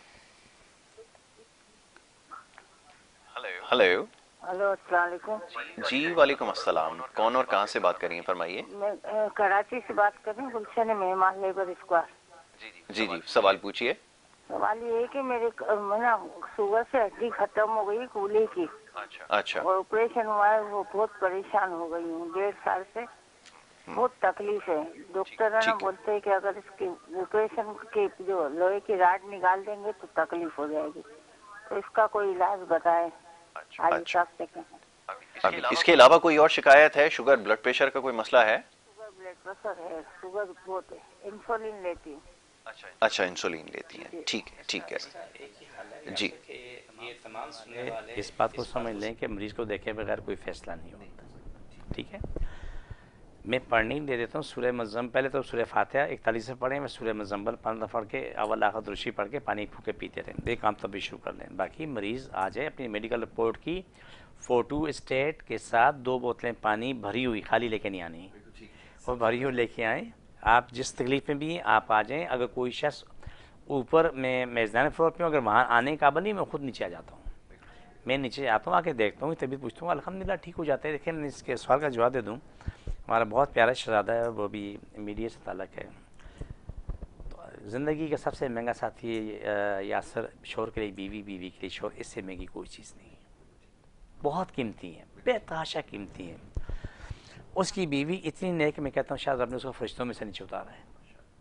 ہلو. ہلو السلام علیکم. جی وعلیکم السلام. کون اور کہاں سے بات کر رہی ہیں؟ فرمائیے. میں کراچی سے بات کر رہی ہوں، گلشن مہمان لیبر اسکوائر. جی جی سوال پوچھیے. سوال یہ ہے کہ میرے نا شوگر سے ہڈی ختم ہو گئی کولے کی. اچھا. اور آپریشن ہوا ہے، وہ بہت پریشان ہو گئی ہوں ڈیڑھ سال سے. بہت تکلیف ہے. ڈاکٹر ہے نا بولتے ہیں کہ اگر اس کی آپریشن کی جو لوہے کی راڈ نکال دیں گے تو تکلیف ہو جائے گی. تو اس کا کوئی علاج بتائے. اچھا. اب اس کے علاوہ کوئی اور شکایت ہے؟ شوگر بلڈ پریشر کا کوئی مسئلہ ہے؟ شوگر بلڈ प्रेशर है, शुगर बहुत है, इंसुलिन लेती हूँ। अच्छा, इंसुलिन लेती हैं, ठीक है, ठीक है जी। ये तमाम सुनने वाले इस बात को समझ लें कि मरीज को देखे बगैर कोई फैसला नहीं होता, ठीक है। मैं पढ़ने दे देता हूँ सूरह मुज़म्मल, पहले तो सूरह फातिहा इकतालीस से पढ़ें, मैं सूरह मुज़म्मल पाँच दफ़ा पढ़ के अव्वल आखिर दुरूशी पढ़ के पानी फूके पीते रहें, दे काम तब भी शुरू कर लें। बाकी मरीज़ आ जाए अपनी मेडिकल रिपोर्ट की फ़ोटो स्टेट के साथ दो बोतलें पानी भरी हुई खाली लेके नहीं आनी, और भरी हुई लेके आएँ। आप जिस तकलीफ़ में भी हैं आप आ जाएँ। अगर कोई शख्स ऊपर मैं मेज़दान फ्लोर पे हूँ, अगर वहाँ आने का काबिल नहीं, मैं खुद नीचे आ जाता हूँ। मैं नीचे आता हूँ, आके देखता हूँ, तबीयत पूछता हूँ, अल्हम्दुलिल्लाह ठीक हो जाते हैं। देखिए मैं इसके सवाल का जवाब दे दूँ, हमारा बहुत प्यारा शहज़ादा है, वो भी मीडिया से ताल्लुक़ है। तो ज़िंदगी का सबसे महंगा साथी यासर, शोहर के लिए बीवी, बीवी के लिए शोहर, इससे महंगी कोई चीज़ नहीं है। बहुत कीमती है, बेतहाशा कीमती है। उसकी बीवी इतनी नेक, मैं कहता हूँ शायद अपने उसको फरिश्तों में से नीचे उतारा है।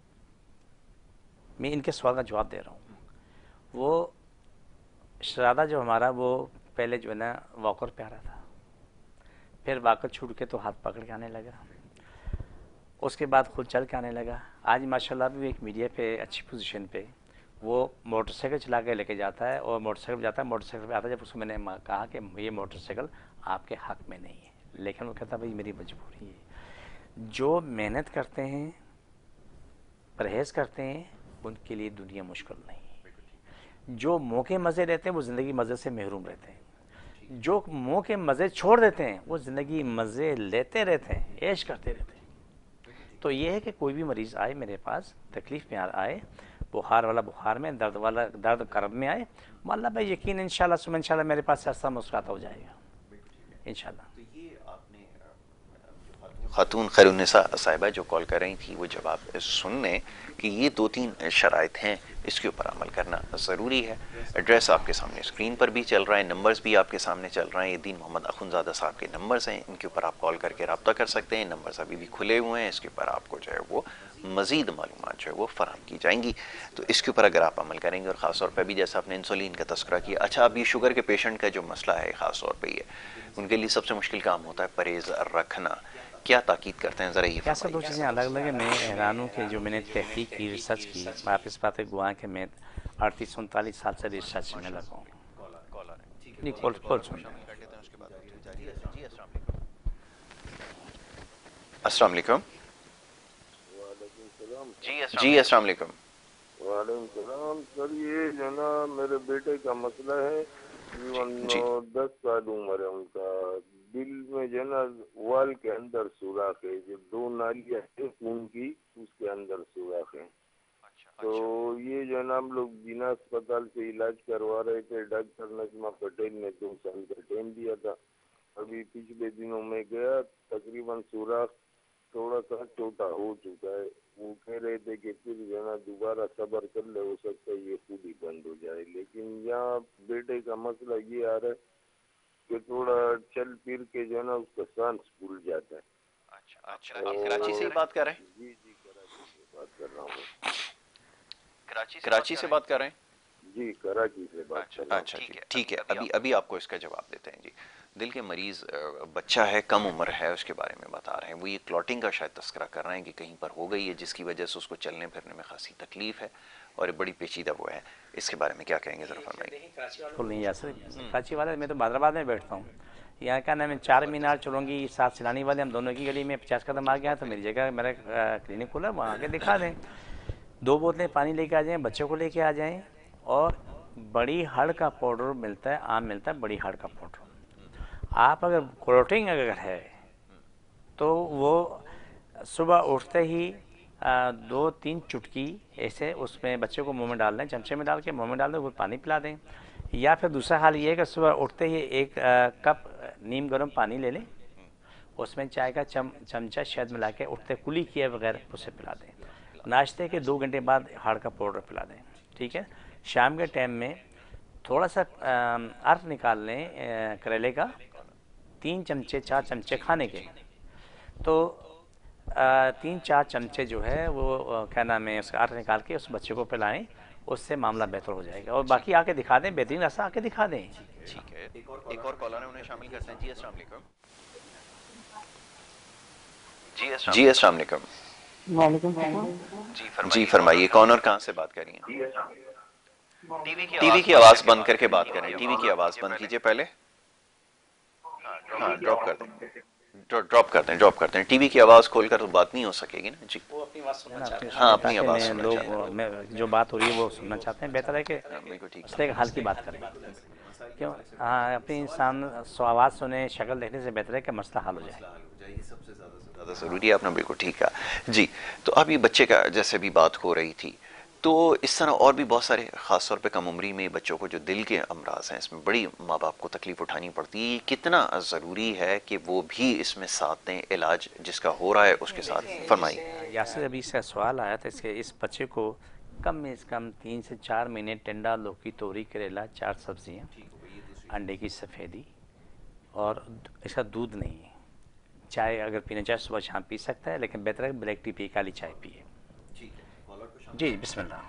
मैं इनके सवाल का जवाब दे रहा हूँ। वो शहज़ादा जो हमारा, वो पहले जो है ना वॉकर पे आ रहा था, फिर वॉकर छूट के तो हाथ पकड़ के आने लगा, उसके बाद खुद चल के आने लगा। आज माशाल्लाह भी एक मीडिया पे अच्छी पोजीशन पे, वो मोटरसाइकिल चला के लेके जाता है, और मोटरसाइकिल पे जाता है, मोटरसाइकिल पे आता है। जब उसको मैंने कहा कि ये मोटरसाइकिल आपके हक़ में नहीं है, लेकिन वो कहता भाई मेरी मजबूरी है। जो मेहनत करते हैं, परहेज़ करते हैं, उनके लिए दुनिया मुश्किल नहीं है। जो मौके मज़े लेते हैं वो ज़िंदगी मज़े से महरूम रहते हैं। जो मुँह के मज़े छोड़ देते हैं वो ज़िंदगी मज़े लेते रहते हैं, ऐश करते रहते हैं। तो ये है कि कोई भी मरीज़ आए मेरे पास, तकलीफ़ में आए, बुखार वाला बुखार में, दर्द वाला दर्द करब में आए, अल्लाह भाई यकीन इंशाल्लाह सुबह इंशाल्लाह मेरे पास सस्ता मुस्कुराता हो जाएगा इंशाल्लाह। खातून खैरुन्निसा साहिबा जो कॉल कर रही थी, वो जवाब सुनने कि ये दो तीन शराइत हैं, इसके ऊपर अमल करना ज़रूरी है। एड्रेस आपके सामने स्क्रीन पर भी चल रहा है, नंबर्स भी आपके सामने चल रहे हैं। ये दीन मोहम्मद अखुनज़ादा साहब के नंबर्स हैं, इनके ऊपर आप कॉल करके रब्ता कर सकते हैं। नंबर्स अभी भी खुले हुए हैं, इसके ऊपर आपको जो है वो मज़ीद मालूमात जो है वो फराहम की जाएंगी। तो इसके ऊपर अगर आप अमल करेंगे, और ख़ास तौर पर भी जैसा आपने इंसुलिन का तस्करा किया, अच्छा अब ये शुगर के पेशेंट का जो मसला है ख़ास तौर पर ये, उनके लिए सबसे मुश्किल काम होता है परहेज़ रखना, क्या ताकीद करते हैं ज़रा ये? क्या सब दो चीज़ें अलग अलग है। मैं हैरान हूँ कि जो मैंने तहकीक की, रिसर्च की, आप इस बात के गवाह कि मैं अड़तीस उनतालीस साल से रिसर्च में लगा हूँ। नहीं कॉल कॉल सुन अस्सलाम वालेकुम। जी अस्सलाम वालेकुम। वालेकुम सलाम सर, ये जो ना मेरे बेटे का मसला है, दस साल उम्र है उनका, दिल में जो ना वाल के अंदर सुराख है, जो दो नालियां है खून की, उसके अंदर सुराख है। तो ये जो ना हम लोग जिना अस्पताल से इलाज करवा रहे थे, डॉक्टर नजमा पटेल ने दो साल का टाइम दिया था। अभी पिछले दिनों में गया, तकरीबन सुराख थोड़ा सा छोटा हो चुका है। वो कह रहे थे कि फिर जो ना दोबारा सब्र कर ले, हो सकता है ये खुद ही बंद हो जाए। लेकिन यहाँ बेटे का मसला ये आ रहा है कि थोड़ा चल फिर के जो ना उसका सांस फूल जाता है। अच्छा अच्छा, कराची से ही बात कर रहे हैं? जी जी कराची से बात कर रहा हूँ। कराची से बात कर रहे हैं? जी कराची से बात कर रहा हूँ। अच्छा ठीक है ठीक है, अभी अभी आपको इसका जवाब देते हैं जी। दिल के मरीज बच्चा है, कम उम्र है, उसके बारे में बता रहे हैं। वो ये क्लॉटिंग का शायद तस्करा कर रहे हैं कि कहीं पर हो गई है, जिसकी वजह से उसको चलने फिरने में खासी तकलीफ है और बड़ी पेचीदा वो है। इसके बारे में क्या कहेंगे जरा फरमाइए। नहीं यासर, कराची वाले, मैं तो हैदराबाद में बैठता हूँ। यहाँ का नाम है चार मीनार चलूँगी, सात सिलानी वाले, हम दोनों की गली में पचास कदम आ गया, तो मेरी जगह मेरा क्लिनिक खुला, वहाँ आके दिखा दें। दो बोतलें पानी लेके आ जाएँ, बच्चों को लेके आ जाएँ, और बड़ी हड़ का पाउडर मिलता है, आम मिलता है बड़ी हड़ का पाउडर। आप अगर क्लोटिंग अगर है तो वो सुबह उठते ही आ, दो तीन चुटकी ऐसे उसमें बच्चे को मुंह में डाल दें, चमचे में डाल के मुंह में डाल दें, वो पानी पिला दें। या फिर दूसरा हाल ये है कि सुबह उठते ही एक आ, कप नीम गर्म पानी ले लें, उसमें चाय का चम चमचा शहद मिला के उठते कुली किए बगैर उसे पिला दें। नाश्ते के दो घंटे बाद हाड़ का पाउडर पिला दें, ठीक है। शाम के टाइम में थोड़ा सा अर्क निकाल लें करेले का, तीन चमचे चार चमचे खाने के, तो आ, तीन चार चमचे जो है वो आ, क्या नाम है उसका अर्क निकाल के उस बच्चे को पिलाएं, उससे मामला बेहतर हो जाएगा। और बाकी आके दिखा दें, बेहतरीन ऐसा आके दिखा दें। ठीक है, एक और कॉलर है, उन्हें शामिल करते हैं। जी अस्सलाम वालेकुम। जी جی السلام علیکم. وعلیکم السلام. جی فرمائیے کون اور کہاں سے بات کر رہی ہیں؟ ٹی وی کی آواز بند کر کے بات کریں. ٹی وی کی آواز بند کیجئے پہلے. ہاں ڈراپ کر دیں ڈراپ کر دیں ڈراپ کر دیں ٹی وی کی آواز کھول کر تو بات نہیں ہو سکے گی نا. جی ہاں اپنی آواز سننا لوگ چاہتے ہیں. میں جو بات ہو رہی ہے وہ سننا چاہتے ہیں. بہتر ہے کہ بالکل ٹھیک. مسئلے کے حل کی بات کریں. کیوں ہاں اپنی انسان سو آواز سنیں شکل دیکھنے سے بہتر ہے کہ مسئلہ حل ہو جائے. سب سے زیادہ سے زیادہ ضروری ہے. آپ نے بالکل ٹھیک کہا. جی تو اب یہ بچے کا جیسے بھی بات ہو رہی تھی تو اس طرح اور بھی بہت سارے خاص طور پہ کم عمری میں بچوں کو جو دل کے امراض ہیں اس میں بڑی ماں باپ کو تکلیف اٹھانی پڑتی ہے. کتنا ضروری ہے کہ وہ بھی اس میں ساتھ دیں علاج جس کا ہو رہا ہے اس کے ساتھ. فرمائیے. یاسر ابھی سے سوال آیا تھا اس کے اس بچے کو کم از کم تین سے چار مہینے ٹنڈا لوکی توری کریلا چار سبزیاں انڈے کی سفیدی اور اس کا دودھ نہیں ہے. چائے اگر پینا چاہے صبح شام پی سکتا ہے لیکن بہتر ہے بلیک ٹی پی کالی چائے پیے. جی بسم اللہ.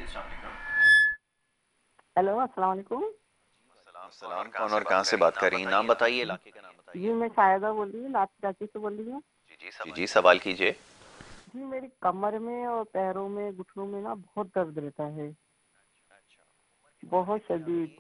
ہیلو السلام علیکم. السلام کون اور کہاں سے بات کر رہی ہیں؟ نام بتائیے. علاقے کا نام بتائیے. جی میں شاہدہ بول رہی ہوں لاٹھی چاچی سے بول رہی ہوں. جی جی سوال کیجئے. جی میری کمر میں اور پیروں میں گھٹنوں میں نا بہت درد رہتا ہے بہت شدید.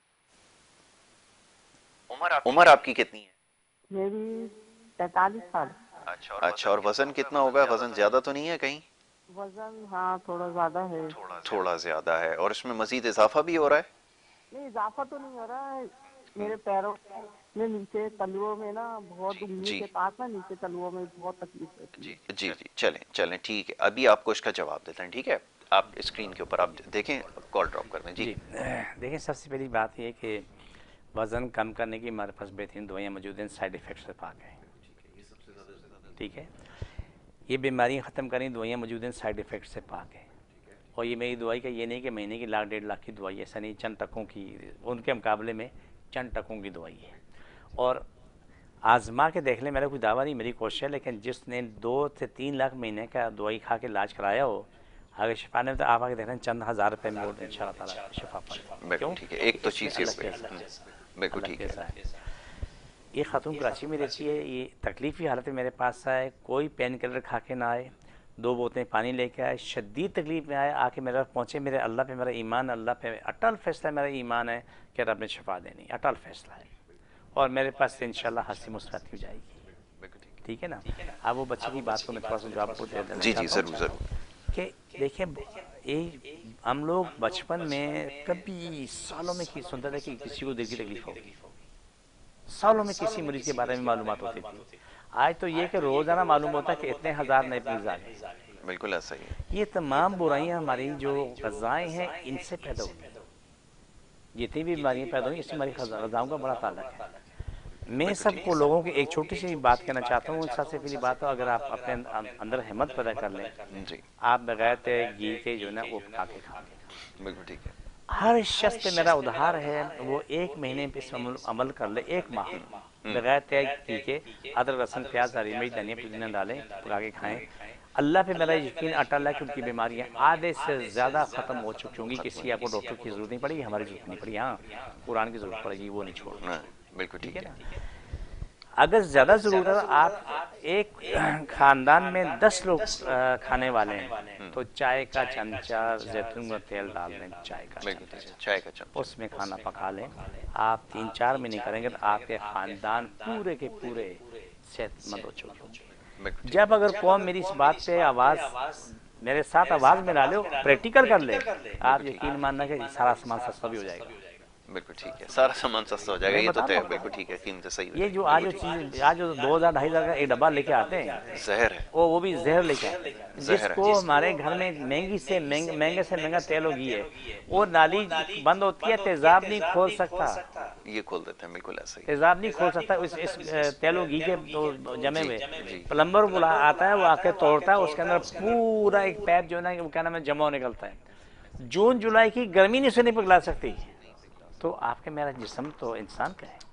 عمر آپ کی کتنی ہے؟ میری تینتالیس سال. اچھا اور وزن کتنا ہوگا؟ وزن زیادہ تو نہیں ہے کہیں؟ وزن ہاں تھوڑا زیادہ ہے. تھوڑا زیادہ ہے. اور اس میں مزید اضافہ بھی ہو رہا ہے؟ نہیں اضافہ تو نہیں ہو رہا ہے. میرے پیروں میں نیچے تلوؤں میں نا بہت انگلی کے پاس نا نیچے تلوؤں میں بہت تکلیف رہتی ہے. جی جی چلیں چلیں ٹھیک ہے. ابھی آپ کو اس کا جواب دیتے ہیں. ٹھیک ہے آپ اسکرین کے اوپر آپ دیکھیں کال ڈراپ کر دیں. جی دیکھیں سب سے پہلی بات یہ کہ وزن کم کرنے کی ہمارے پاس بہترین دوائیاں موجود ہیں. سائیڈ ایفیکٹ سے پاک ہیں. ٹھیک ہے یہ بیماریاں ختم کریں دوائیاں موجود ہیں. سائیڈ ایفیکٹ سے پاک ہیں. اور یہ میری دوائی کا یہ نہیں کہ مہینے کی لاکھ ڈیڑھ لاکھ کی دوائی ہے. ایسا نہیں. چند ٹکوں کی ان کے مقابلے میں چند ٹکوں کی دوائی ہے. اور آزما کے دیکھ لیں. میرا کوئی دعویٰ نہیں میری کوشش ہے لیکن جس نے دو سے تین لاکھ مہینے کا دوائی کھا کے علاج کرایا ہو اگر شفا نہیں تو آپ آ کے دیکھ رہے ہیں چند ہزار روپے میں ان شاء اللہ تعالیٰ شفا پائے. کیوں ٹھیک ہے ایک تو چیز یہ بالکل ٹھیک ہے. یہ خاتون کراچی میں رہتی ہے. یہ تکلیفی حالت میں میرے پاس آئے. کوئی پین کلر کھا کے نہ آئے. دو بوتلیں پانی لے کے آئے. شدید تکلیف میں آئے آ کے میرا پہنچے. میرے اللہ پہ میرا ایمان اللہ پہ اٹل فیصلہ میرا ایمان ہے کہ رب نے شفا دینی. اٹل فیصلہ ہے. اور میرے پاس سے انشاءاللہ ہنسی مسکراتی ہو جائے گی. ٹھیک ہے نا. اب وہ بچے کی بات کو میں تھوڑا سا جواب کو دے دینا جی جی چاہتا ہوں ضرور ضرور. کہ دیکھیں یہ ہم لوگ بچپن میں کبھی سالوں میں کی سنتے تھے کہ کسی کو دل کی تکلیف ہوگی. سالوں میں کسی مریض کے بارے میں معلومات ہوتی تھی. آج تو یہ کہ روزانہ معلوم ہوتا ہے کہ اتنے ہزار نئے مریض آ گئے. بالکل ایسا ہی ہے. یہ تمام برائیاں ہماری جو غذائیں ہیں ان سے پیدا ہوتی ہیں. جتنی بھی بیماریاں پیدا ہوئی اس سے ہماری غذاؤں کا بڑا تعلق ہے. میں سب کو لوگوں کی ایک چھوٹی سی بات کہنا چاہتا ہوں. سب سے پہلی بات ہو اگر آپ اپنے اندر ہمت پیدا کر لیں جی آپ بغیر گھی کے جو ہے نا وہ پکا کے کھا لیں. بالکل ٹھیک ہے. ہر شخص پہ میرا ادھار ہے وہ ایک مہینے پہ اس عمل کر لے. ایک ماہ بغیر تیگ گھی کے ادرک لہسن پیاز ہری مرچ دھنیا پودینہ ڈالیں پکا کے کھائیں. اللہ پہ میرا یقین اٹل ہے کہ ان کی بیماریاں آدھے سے زیادہ ختم ہو چکی ہوں گی. کسی آپ کو ڈاکٹر کی ضرورت نہیں پڑے گی. ہماری ضرورت نہیں پڑے گی. ہاں قرآن کی ضرورت پڑے گی وہ نہیں چھوڑنا. بالکل ٹھیک ہے نا. اگر زیادہ ضرورت ہے آپ ایک خاندان میں دس لوگ کھانے والے ہیں تو چائے کا چمچہ زیتون کا تیل ڈال دیں. چائے کا چائے کا چمچہ اس میں کھانا پکا لیں. آپ تین چار مہینے کریں گے تو آپ کے خاندان پورے کے پورے صحت مند ہو چکے ہوں گے. جب اگر قوم میری اس بات پہ آواز میرے ساتھ آواز میں ڈالے پریکٹیکل کر لے آپ یقین ماننا کہ سارا سامان سستا بھی ہو جائے گا. بالکل ٹھیک ہے. سارا سامان سستا ہو جائے گا. یہ تو طے. بالکل ٹھیک ہے. قیمتیں صحیح یہ جو آج چیز آج جو دو ہزار ڈھائی ہزار کا ایک ڈبہ لے کے آتے ہیں زہر ہے. وہ وہ بھی زہر لے کے آتے ہیں جس کو ہمارے گھر میں مہنگی سے مہنگے سے مہنگا تیل ہوگی ہے وہ نالی بند ہوتی ہے تیزاب نہیں کھول سکتا. یہ کھول دیتے ہیں. بالکل ایسا ہی. تیزاب نہیں کھول سکتا. اس اس تیل و گھی کے جمے ہوئے پلمبر بلا آتا ہے وہ آ کے توڑتا ہے. اس کے اندر پورا ایک پیپ جو ہے نا وہ کیا نام ہے جمع نکلتا ہے. جون جولائی کی گرمی نہیں سے نہیں پگلا سکتی. تو آپ کے میرا جسم تو انسان کا ہے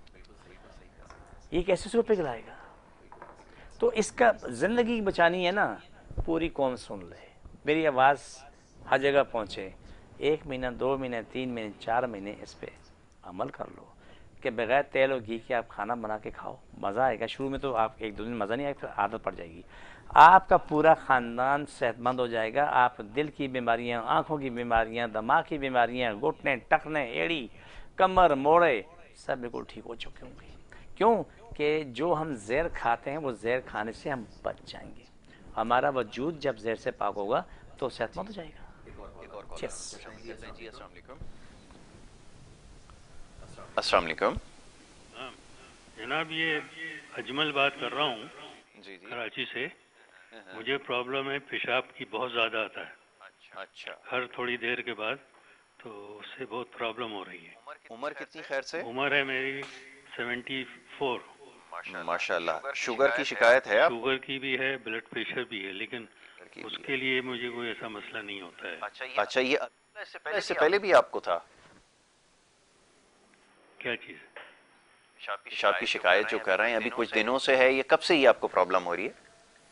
یہ کیسے سو پگلائے گا. تو اس کا زندگی بچانی ہے نا پوری قوم سن لے میری آواز ہر جگہ پہنچے. ایک مہینہ دو مہینے تین مہینے چار مہینے اس پہ عمل کر لو. کہ بغیر تیل اور گھی کے آپ کھانا بنا کے کھاؤ، مزہ آئے گا. شروع میں تو آپ ایک دو دن مزہ نہیں آئے گا، پھر عادت پڑ جائے گی. آپ کا پورا خاندان صحت مند ہو جائے گا. آپ دل کی بیماریاں، آنکھوں کی بیماریاں، دماغ کی بیماریاں، گھٹنے ٹکنے ایڑی کمر موڑے سب بالکل ٹھیک ہو چکے ہوں گے. کیوں کہ جو ہم زہر کھاتے ہیں وہ زہر کھانے سے ہم بچ جائیں گے. ہمارا وجود جب زہر سے پاک ہوگا تو صحت مند ہو جائے گا. Yes. جی السلام علیکم. السلام علیکم. جناب یہ اجمل بات کر رہا ہوں جی جی. کراچی سے. مجھے پرابلم ہے پیشاب کی، بہت زیادہ آتا ہے اچھا. ہر تھوڑی دیر کے بعد، تو اس سے بہت پرابلم ہو رہی ہے. عمر کتنی خیر سے؟ عمر ہے میری سیونٹی فور. ماشاء اللہ. شوگر کی شکایت ہے آپ؟ شوگر کی بھی ہے، بلڈ پریشر بھی ہے، لیکن اس کے لیے مجھے کوئی ایسا مسئلہ نہیں ہوتا ہے. اچھا یہ اس سے پہلے بھی آپ کو تھا؟ کیا چیز؟ پیشاب کی شکایت جو کر رہے ہیں ابھی کچھ دنوں سے ہے، یہ کب سے یہ آپ کو پرابلم ہو رہی ہے؟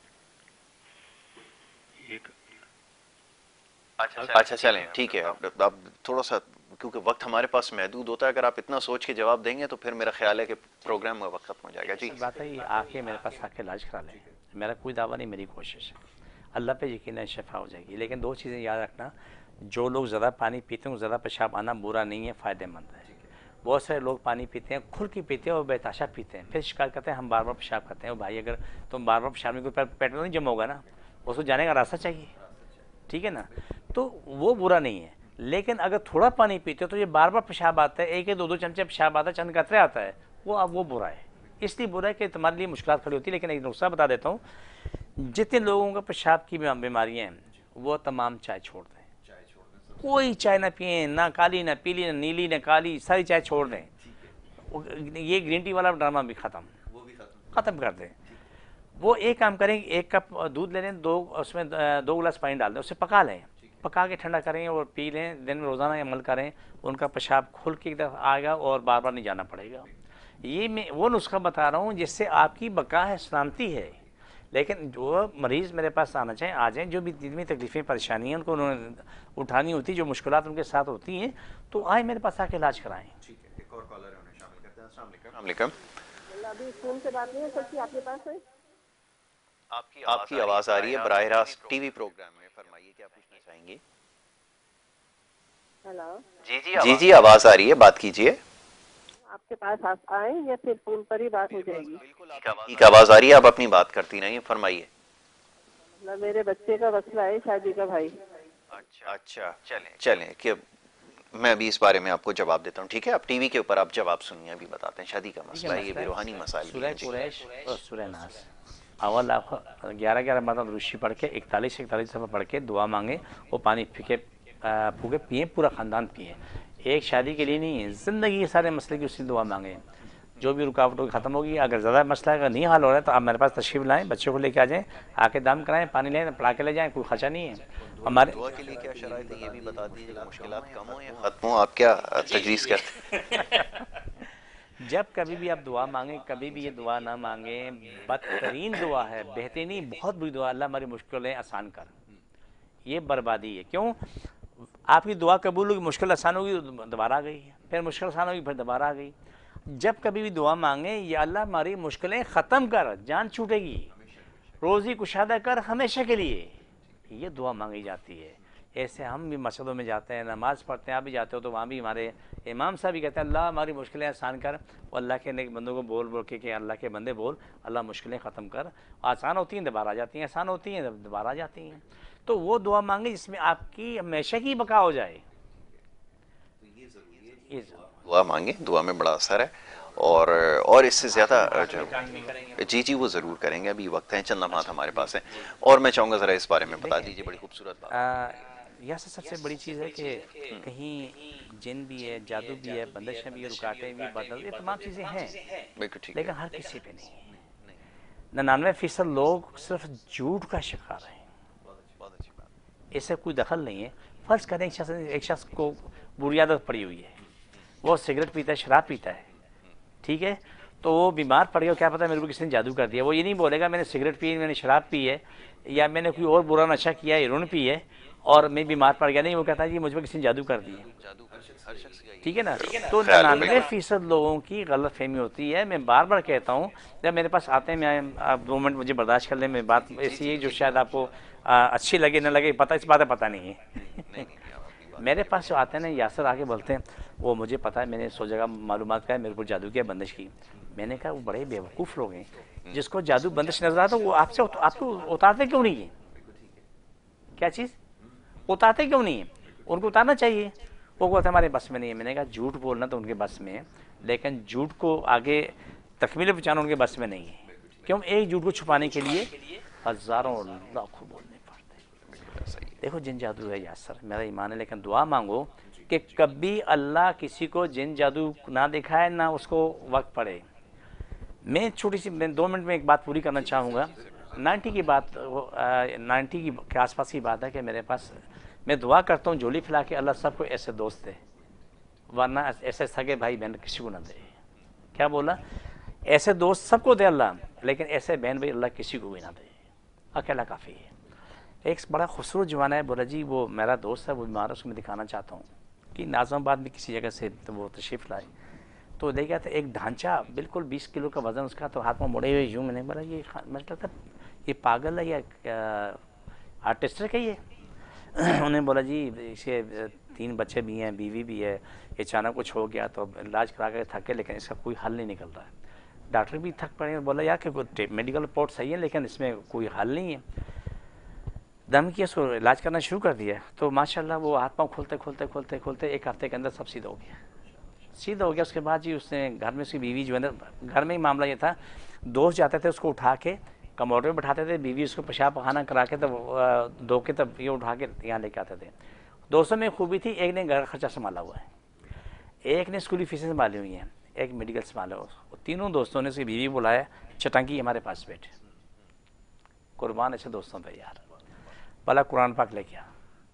اچھا چلیں ٹھیک ہے. اب تھوڑا سا کیونکہ وقت ہمارے پاس محدود ہوتا ہے، اگر آپ اتنا سوچ کے جواب دیں گے تو پھر میرا خیال ہے کہ پروگرام کا وقت ختم ہو جائے گا. جی بات ہے یہ آ کے میرے پاس آ کے علاج کرا لیں. میرا کوئی دعویٰ نہیں، میری کوشش ہے. اللہ پہ یقیناً شفا ہو جائے گی. لیکن دو چیزیں یاد رکھنا، جو لوگ زیادہ پانی پیتے ہیں زیادہ پیشاب آنا برا نہیں ہے، فائدہ مند ہے. بہت سارے لوگ پانی پیتے ہیں، کھل کے پیتے ہیں اور بےتاشا پیتے ہیں، پھر شکایت کرتے ہیں ہم بار بار پیشاب کرتے ہیں. بھائی اگر تم بار بار پیشاب میں کوئی پیٹرن نہیں جمع ہوگا نا، اس کو جانے کا راستہ چاہیے، ٹھیک ہے نا، تو وہ برا نہیں ہے. لیکن اگر تھوڑا پانی پیتے ہو تو یہ بار بار پیشاب آتا ہے، ایک ایک دو دو چمچے پیشاب آتا ہے، چند قطرے آتا ہے، وہ اب وہ برا ہے. اس لیے برا ہے کہ تمہارے لیے مشکلات کھڑی ہوتی ہے. لیکن ایک نقطہ بتا دیتا ہوں، جتنے لوگوں کا پیشاب کی بیماریاں ہیں وہ تمام چائے چھوڑ دیں. کوئی چائے نہ پئیں، نہ کالی نہ پیلی نہ نیلی نہ کالی، ساری چائے چھوڑ دیں. یہ گرین ٹی والا ڈرامہ بھی ختم ختم کر دیں. وہ ایک کام کریں، ایک کپ دودھ لے لیں، دو اس میں دو گلاس پانی ڈال دیں، اسے پکا لیں، پکا کے ٹھنڈا کریں اور پی لیں. دن میں روزانہ عمل کریں، ان کا پیشاب کھل کے ایک دفعہ آئے گا اور بار بار نہیں جانا پڑے گا. یہ میں وہ نسخہ بتا رہا ہوں جس سے آپ کی بقا ہے، سلامتی ہے. لیکن جو مریض میرے پاس آنا چاہیں آ جائیں، جو بھی دل میں تکلیفیں پریشانیاں ان کو انہوں نے اٹھانی ہوتی، جو مشکلات ان کے ساتھ ہوتی ہیں، تو آئیں میرے پاس آ کے علاج کرائیں. ایک اور کالر ہے، انہیں شامل کرتے ہیں. السلام علیکم. ابھی فون سے بات نہیں ہو سکتی آپ کے پاس ہے؟ آپ کی آواز آ رہی ہے براہ راست ٹی وی پروگرام میں. فرمائیے کیا پوچھنا چاہیں گی؟ ہیلو. جی جی آواز آ رہی ہے، بات کیجیے. آپ کے پاس آئیں یا پھر فون پر ہی بات ہو جائے گی؟ ٹھیک آواز آ رہی ہے، آپ اپنی بات کرتی رہیے، فرمائیے. مطلب میرے بچے کا مسئلہ ہے شادی کا بھائی. اچھا چلیں کہ میں ابھی اس بارے میں آپ کو جواب دیتا ہوں، ٹھیک ہے؟ آپ ٹی وی کے اوپر آپ جواب سنیے، ابھی بتاتے ہیں. شادی کا مسئلہ ہے، یہ بھی روحانی مسائل بھی سورہ ہیں. قریش اور سورہ ناس اول آپ گیارہ گیارہ مرتبہ درود پڑھ کے اکتالیس اکتالیس دفعہ پڑھ کے دعا مانگیں، وہ پانی پھینکے پھوکے پئیں، پورا خاندان پئیں. ایک شادی کے لیے نہیں ہے، زندگی کے سارے مسئلے کی اسی دعا مانگیں، جو بھی رکاوٹ ہوگی ختم ہوگی. اگر زیادہ مسئلہ اگر نہیں حل ہو رہا ہے تو آپ میرے پاس تشریف لائیں، بچوں کو لے کے آ جائیں، آ کے دم کرائیں، پانی لیں، پڑھا کے لے جائیں، کوئی خرچہ نہیں ہے. ہمارے دعا کے لیے کیا شرائط ہے یہ بھی بتا دیجیے. مشکلات کم ہوں یا ختم ہوں، آپ کیا تجویز کرتے ہیں؟ جب کبھی بھی آپ دعا مانگیں، کبھی بھی یہ دعا نہ مانگیں. بدترین دعا ہے، بہترین بہت بری دعا، اللہ ہماری مشکلیں آسان کر. یہ بربادی ہے. کیوں؟ آپ کی دعا قبول ہوگی، مشکل آسان ہوگی، دوبارہ آ گئی، پھر مشکل آسان ہوگی، پھر دوبارہ آ گئی. جب کبھی بھی دعا مانگیں، یا اللہ ہماری مشکلیں ختم کر، جان چھوٹے گی، روزی کشادہ کر ہمیشہ کے لیے، یہ دعا مانگی جاتی ہے. ایسے ہم بھی مسجدوں میں جاتے ہیں، نماز پڑھتے ہیں، آپ بھی جاتے ہو تو وہاں بھی ہمارے امام صاحب بھی کہتے ہیں اللہ ہماری مشکلیں آسان کر. اور اللہ کے نیک بندوں کو بول بول کے کہ اللہ کے بندے بول اللہ مشکلیں ختم کر. آسان ہوتی ہیں دوبارہ آ جاتی ہیں، آسان ہوتی ہیں دوبارہ آ جاتی ہیں. تو وہ دعا مانگیں جس میں آپ کی ہمیشہ کی بقا ہو جائے. دعا مانگیں، دعا میں بڑا اثر ہے. اور اور اس سے زیادہ جی جی وہ ضرور کریں گے. ابھی وقت ہے، چند لمحات ہمارے پاس ہیں، اور میں چاہوں گا ذرا اس بارے میں بتا دیجیے. بڑی خوبصورت بات. یہ سب سے بڑی چیز ہے کہ کہیں جن بھی ہے، جادو بھی ہے، بندشیں بھی ہے، رکاٹیں بھی، بدل، یہ تمام چیزیں ہیں، لیکن ہر کسی پہ نہیں ہے. ننانوے فیصد لوگ صرف جھوٹ کا شکار ہیں، اس سے کوئی دخل نہیں ہے. فرض کریں ایک شخص ایک شخص کو بری عادت پڑی ہوئی ہے، وہ سگریٹ پیتا ہے، شراب پیتا ہے، ٹھیک ہے، تو وہ بیمار پڑ گیا، کیا پتہ میرے کو کسی نے جادو کر دیا. وہ یہ نہیں بولے گا میں نے سگریٹ پی، میں نے شراب پی ہے، یا میں نے کوئی اور برا نشہ کیا ہے، ہیروئن پی ہے. اور میں بیمار پڑ گیا نہیں، وہ کہتا ہے جی مجھ پہ کسی نے جادو کر دیے، ٹھیک ہے نا. تو ننانوے فیصد لوگوں کی غلط فہمی ہوتی ہے. میں بار بار کہتا ہوں جب میرے پاس آتے ہیں، میں آپ دو منٹ مجھے برداشت کر لیں، میں بات ایسی ہے جو شاید آپ کو اچھی لگے نہ لگے، پتہ اس بات ہے پتہ نہیں ہے. میرے پاس جو آتے ہیں نا یاسر آ کے بولتے ہیں وہ مجھے پتہ ہے، میں نے سو جگہ معلومات کا ہے، میرے کو جادو کیا بندش کی. میں نے کہا وہ بڑے بیوقوف لوگ ہیں، جس کو جادو بندش نظر آتا وہ آپ سے آپ کو اتارتے کیوں نہیں ہے؟ کیا چیز اتارتے کیوں نہیں ہے؟ ان کو اتارنا چاہیے. وہ بولتے ہمارے بس میں نہیں ہے. میں نے کہا جھوٹ بولنا تو ان کے بس میں ہے، لیکن جھوٹ کو آگے تکمیل پہنچانا ان کے بس میں نہیں ہے. کیوں؟ ایک جھوٹ کو چھپانے کے لیے ہزاروں لاکھوں بولنے پڑتے ہیں. دیکھو جن جادو ہے یاسر، میرا ایمان ہے، لیکن دعا مانگو کہ کبھی اللہ کسی کو جن جادو نہ دکھائے، نہ اس کو وقت پڑے. میں چھوٹی سی میں دو منٹ میں ایک بات پوری کرنا چاہوں گا. نائنٹی کی بات نائنٹی کی کے آس پاس کی بات ہے کہ میرے پاس، میں دعا کرتا ہوں جھولی پھیلا کے اللہ سب کو ایسے دوست دے، ورنہ ایسے سگے بھائی بہن کسی کو نہ دے. کیا بولا؟ ایسے دوست سب کو دے اللہ، لیکن ایسے بہن بھائی اللہ کسی کو بھی نہ دے. اکیلا کافی ہے. ایک بڑا خوبصورت جوان ہے، بولا جی وہ میرا دوست ہے، وہ بیمار ہے، اس کو میں دکھانا چاہتا ہوں. کہ ناظم آباد میں کسی جگہ سے تو وہ تشریف لائے تو لے گیا تھا ایک ڈھانچہ بالکل بیس کلو کا وزن اس کا، تو ہاتھ میں مڑے ہوئے یوں. میں نے بولا یہ مجھے لگتا یہ پاگل ہے یا آرٹسٹ ہے کہ یہ؟ انہوں نے بولا جی اسے تین بچے بھی ہیں، بیوی بھی ہے، اچانک کچھ ہو گیا تو علاج کرا کے تھکے، لیکن اس کا کوئی حل نہیں نکل رہا ہے. ڈاکٹر بھی تھک پڑے. بولا یار کہ میڈیکل رپورٹ صحیح ہے لیکن اس میں کوئی حل نہیں ہے. دم کیا، اس کو علاج کرنا شروع کر دیا. تو ماشاءاللہ وہ ہاتھ پاؤں کھولتے کھولتے کھولتے کھولتے ایک ہفتے کے اندر سب سیدھا ہو گیا. سیدھا ہو گیا. اس کے بعد جی اس نے گھر میں اس کی بیوی جو ہے نا، گھر میں ہی معاملہ یہ تھا، دوست جاتے تھے اس کو اٹھا کے کموڈر میں بٹھاتے تھے، بیوی اس کو پیشاب پخانہ کرا کے تب دو کے تب یہ اٹھا کے یہاں لے کے آتے تھے. دوستوں میں خوبی تھی، ایک نے گھر خرچہ سنبھالا ہوا ہے، ایک نے اسکولی فیسیں سنبھالی ہوئی ہیں، ایک میڈیکل سنبھالا ہوا. تینوں دوستوں نے اس کی بیوی بلایا، چٹنکی ہمارے پاس بیٹھے. قربان ایسے دوستوں پہ یار. بلا قرآن پاک لے کے آ،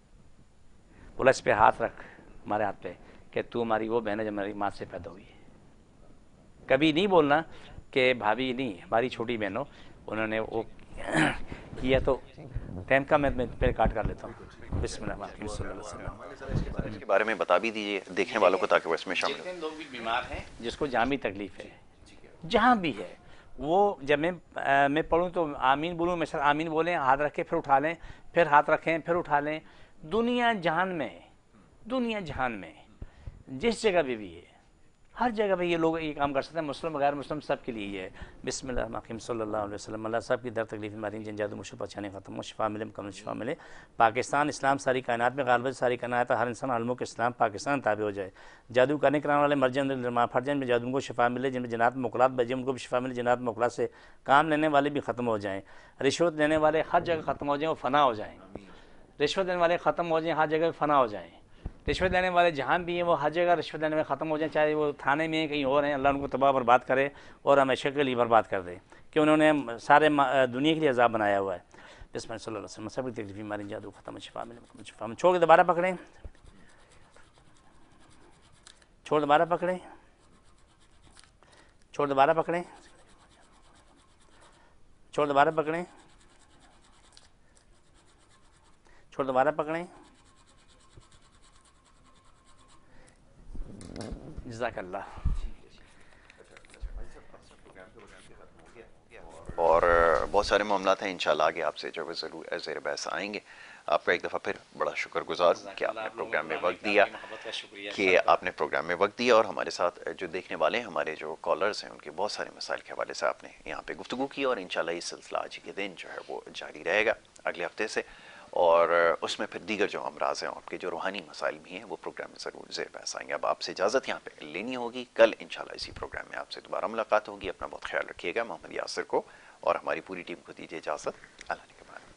بولا اس پہ ہاتھ رکھ ہمارے ہاتھ پہ کہ تو ہماری وہ بہن ہے جو ہماری ماں سے پیدا ہوئی ہے. کبھی نہیں بولنا کہ بھابھی نہیں، ہماری چھوٹی بہن ہو. انہوں نے وہ کیا تو ٹائم کا میں پہ کاٹ کر لیتا ہوں. بسم اللہ الرحمن صلی اللہ علیہ وسلم. اس کے بارے میں بتا بھی دیجیے دیکھنے والوں کو تاکہ وہ اس میں شامل جتنے لوگ بھی بیمار ہیں، جس کو جہاں بھی تکلیف ہے، جہاں بھی ہے، وہ جب میں میں پڑھوں تو آمین بولوں، میں سر آمین بولیں، ہاتھ رکھ کے پھر اٹھا لیں، پھر ہاتھ رکھیں پھر اٹھا لیں. دنیا جہان میں، دنیا جہان میں جس جگہ پہ بھی ہے، ہر جگہ پہ یہ لوگ یہ کام کر سکتے ہیں. مسلم غیر مسلم سب کے لیے یہ ہے. بسم اللہ الرحمن الرحیم صلی اللہ علیہ وسلم. اللہ سب کی درد تکلیف مارین جن جادو مشکل پریشانی ختم ہو، شفا ملے، مکمل شفا ملے. پاکستان اسلام ساری کائنات میں غالب، ساری کائنات ہر انسان علموں کے اسلام پاکستان تابع ہو جائے. جادو کرنے کرانے والے مرجن فرجن میں جادو کو شفا ملے، جن میں جنات مقلات بجے ان کو بھی شفا ملے، جنات مقلات سے کام لینے والے بھی ختم ہو جائیں، رشوت لینے والے ہر جگہ ختم ہو جائیں، وہ فنا ہو جائیں. رشوت لینے والے ختم ہو جائیں، ہر جگہ فنا ہو جائیں. رشوت لینے والے جہاں بھی ہیں وہ ہر جگہ رشوت لینے والے ختم ہو جائیں، چاہے وہ تھانے میں کہیں اور ہیں. اللہ ان کو تباہ برباد کرے اور ہمیشہ کے لیے برباد کر دے کہ انہوں نے سارے دنیا کے لیے عذاب بنایا ہوا ہے. بسم اللہ صلی اللہ علیہ وسلم. سب کی تکلیف بیماری جادو ختم، شفا ملے، شفا ملے. چھوڑ کے دوبارہ پکڑیں، چھوڑ دوبارہ پکڑیں، چھوڑ دوبارہ پکڑیں، چھوڑ دوبارہ پکڑیں، چھوڑ دوبارہ پکڑیں. جزاک اللہ. اور بہت سارے معاملات ہیں انشاءاللہ آگے آپ سے جو ہے ضرور زیر بحث آئیں گے. آپ کا ایک دفعہ پھر بڑا شکر گزار ہوں کہ آپ نے پروگرام میں وقت دیا کہ آپ نے پروگرام میں وقت دیا اور ہمارے ساتھ جو دیکھنے والے ہیں، ہمارے جو کالرز ہیں، ان کے بہت سارے مسائل کے حوالے سے آپ نے یہاں پہ گفتگو کی. اور انشاءاللہ یہ سلسلہ آج کے دن جو ہے وہ جاری رہے گا اگلے ہفتے سے، اور اس میں پھر دیگر جو امراض ہیں، آپ کے جو روحانی مسائل بھی ہیں، وہ پروگرام میں ضرور زیر بحث آئیں گے. اب آپ سے اجازت یہاں پہ لینی ہوگی. کل انشاءاللہ اسی پروگرام میں آپ سے دوبارہ ملاقات ہوگی. اپنا بہت خیال رکھیے گا. محمد یاسر کو اور ہماری پوری ٹیم کو دیجیے اجازت. اللہ نے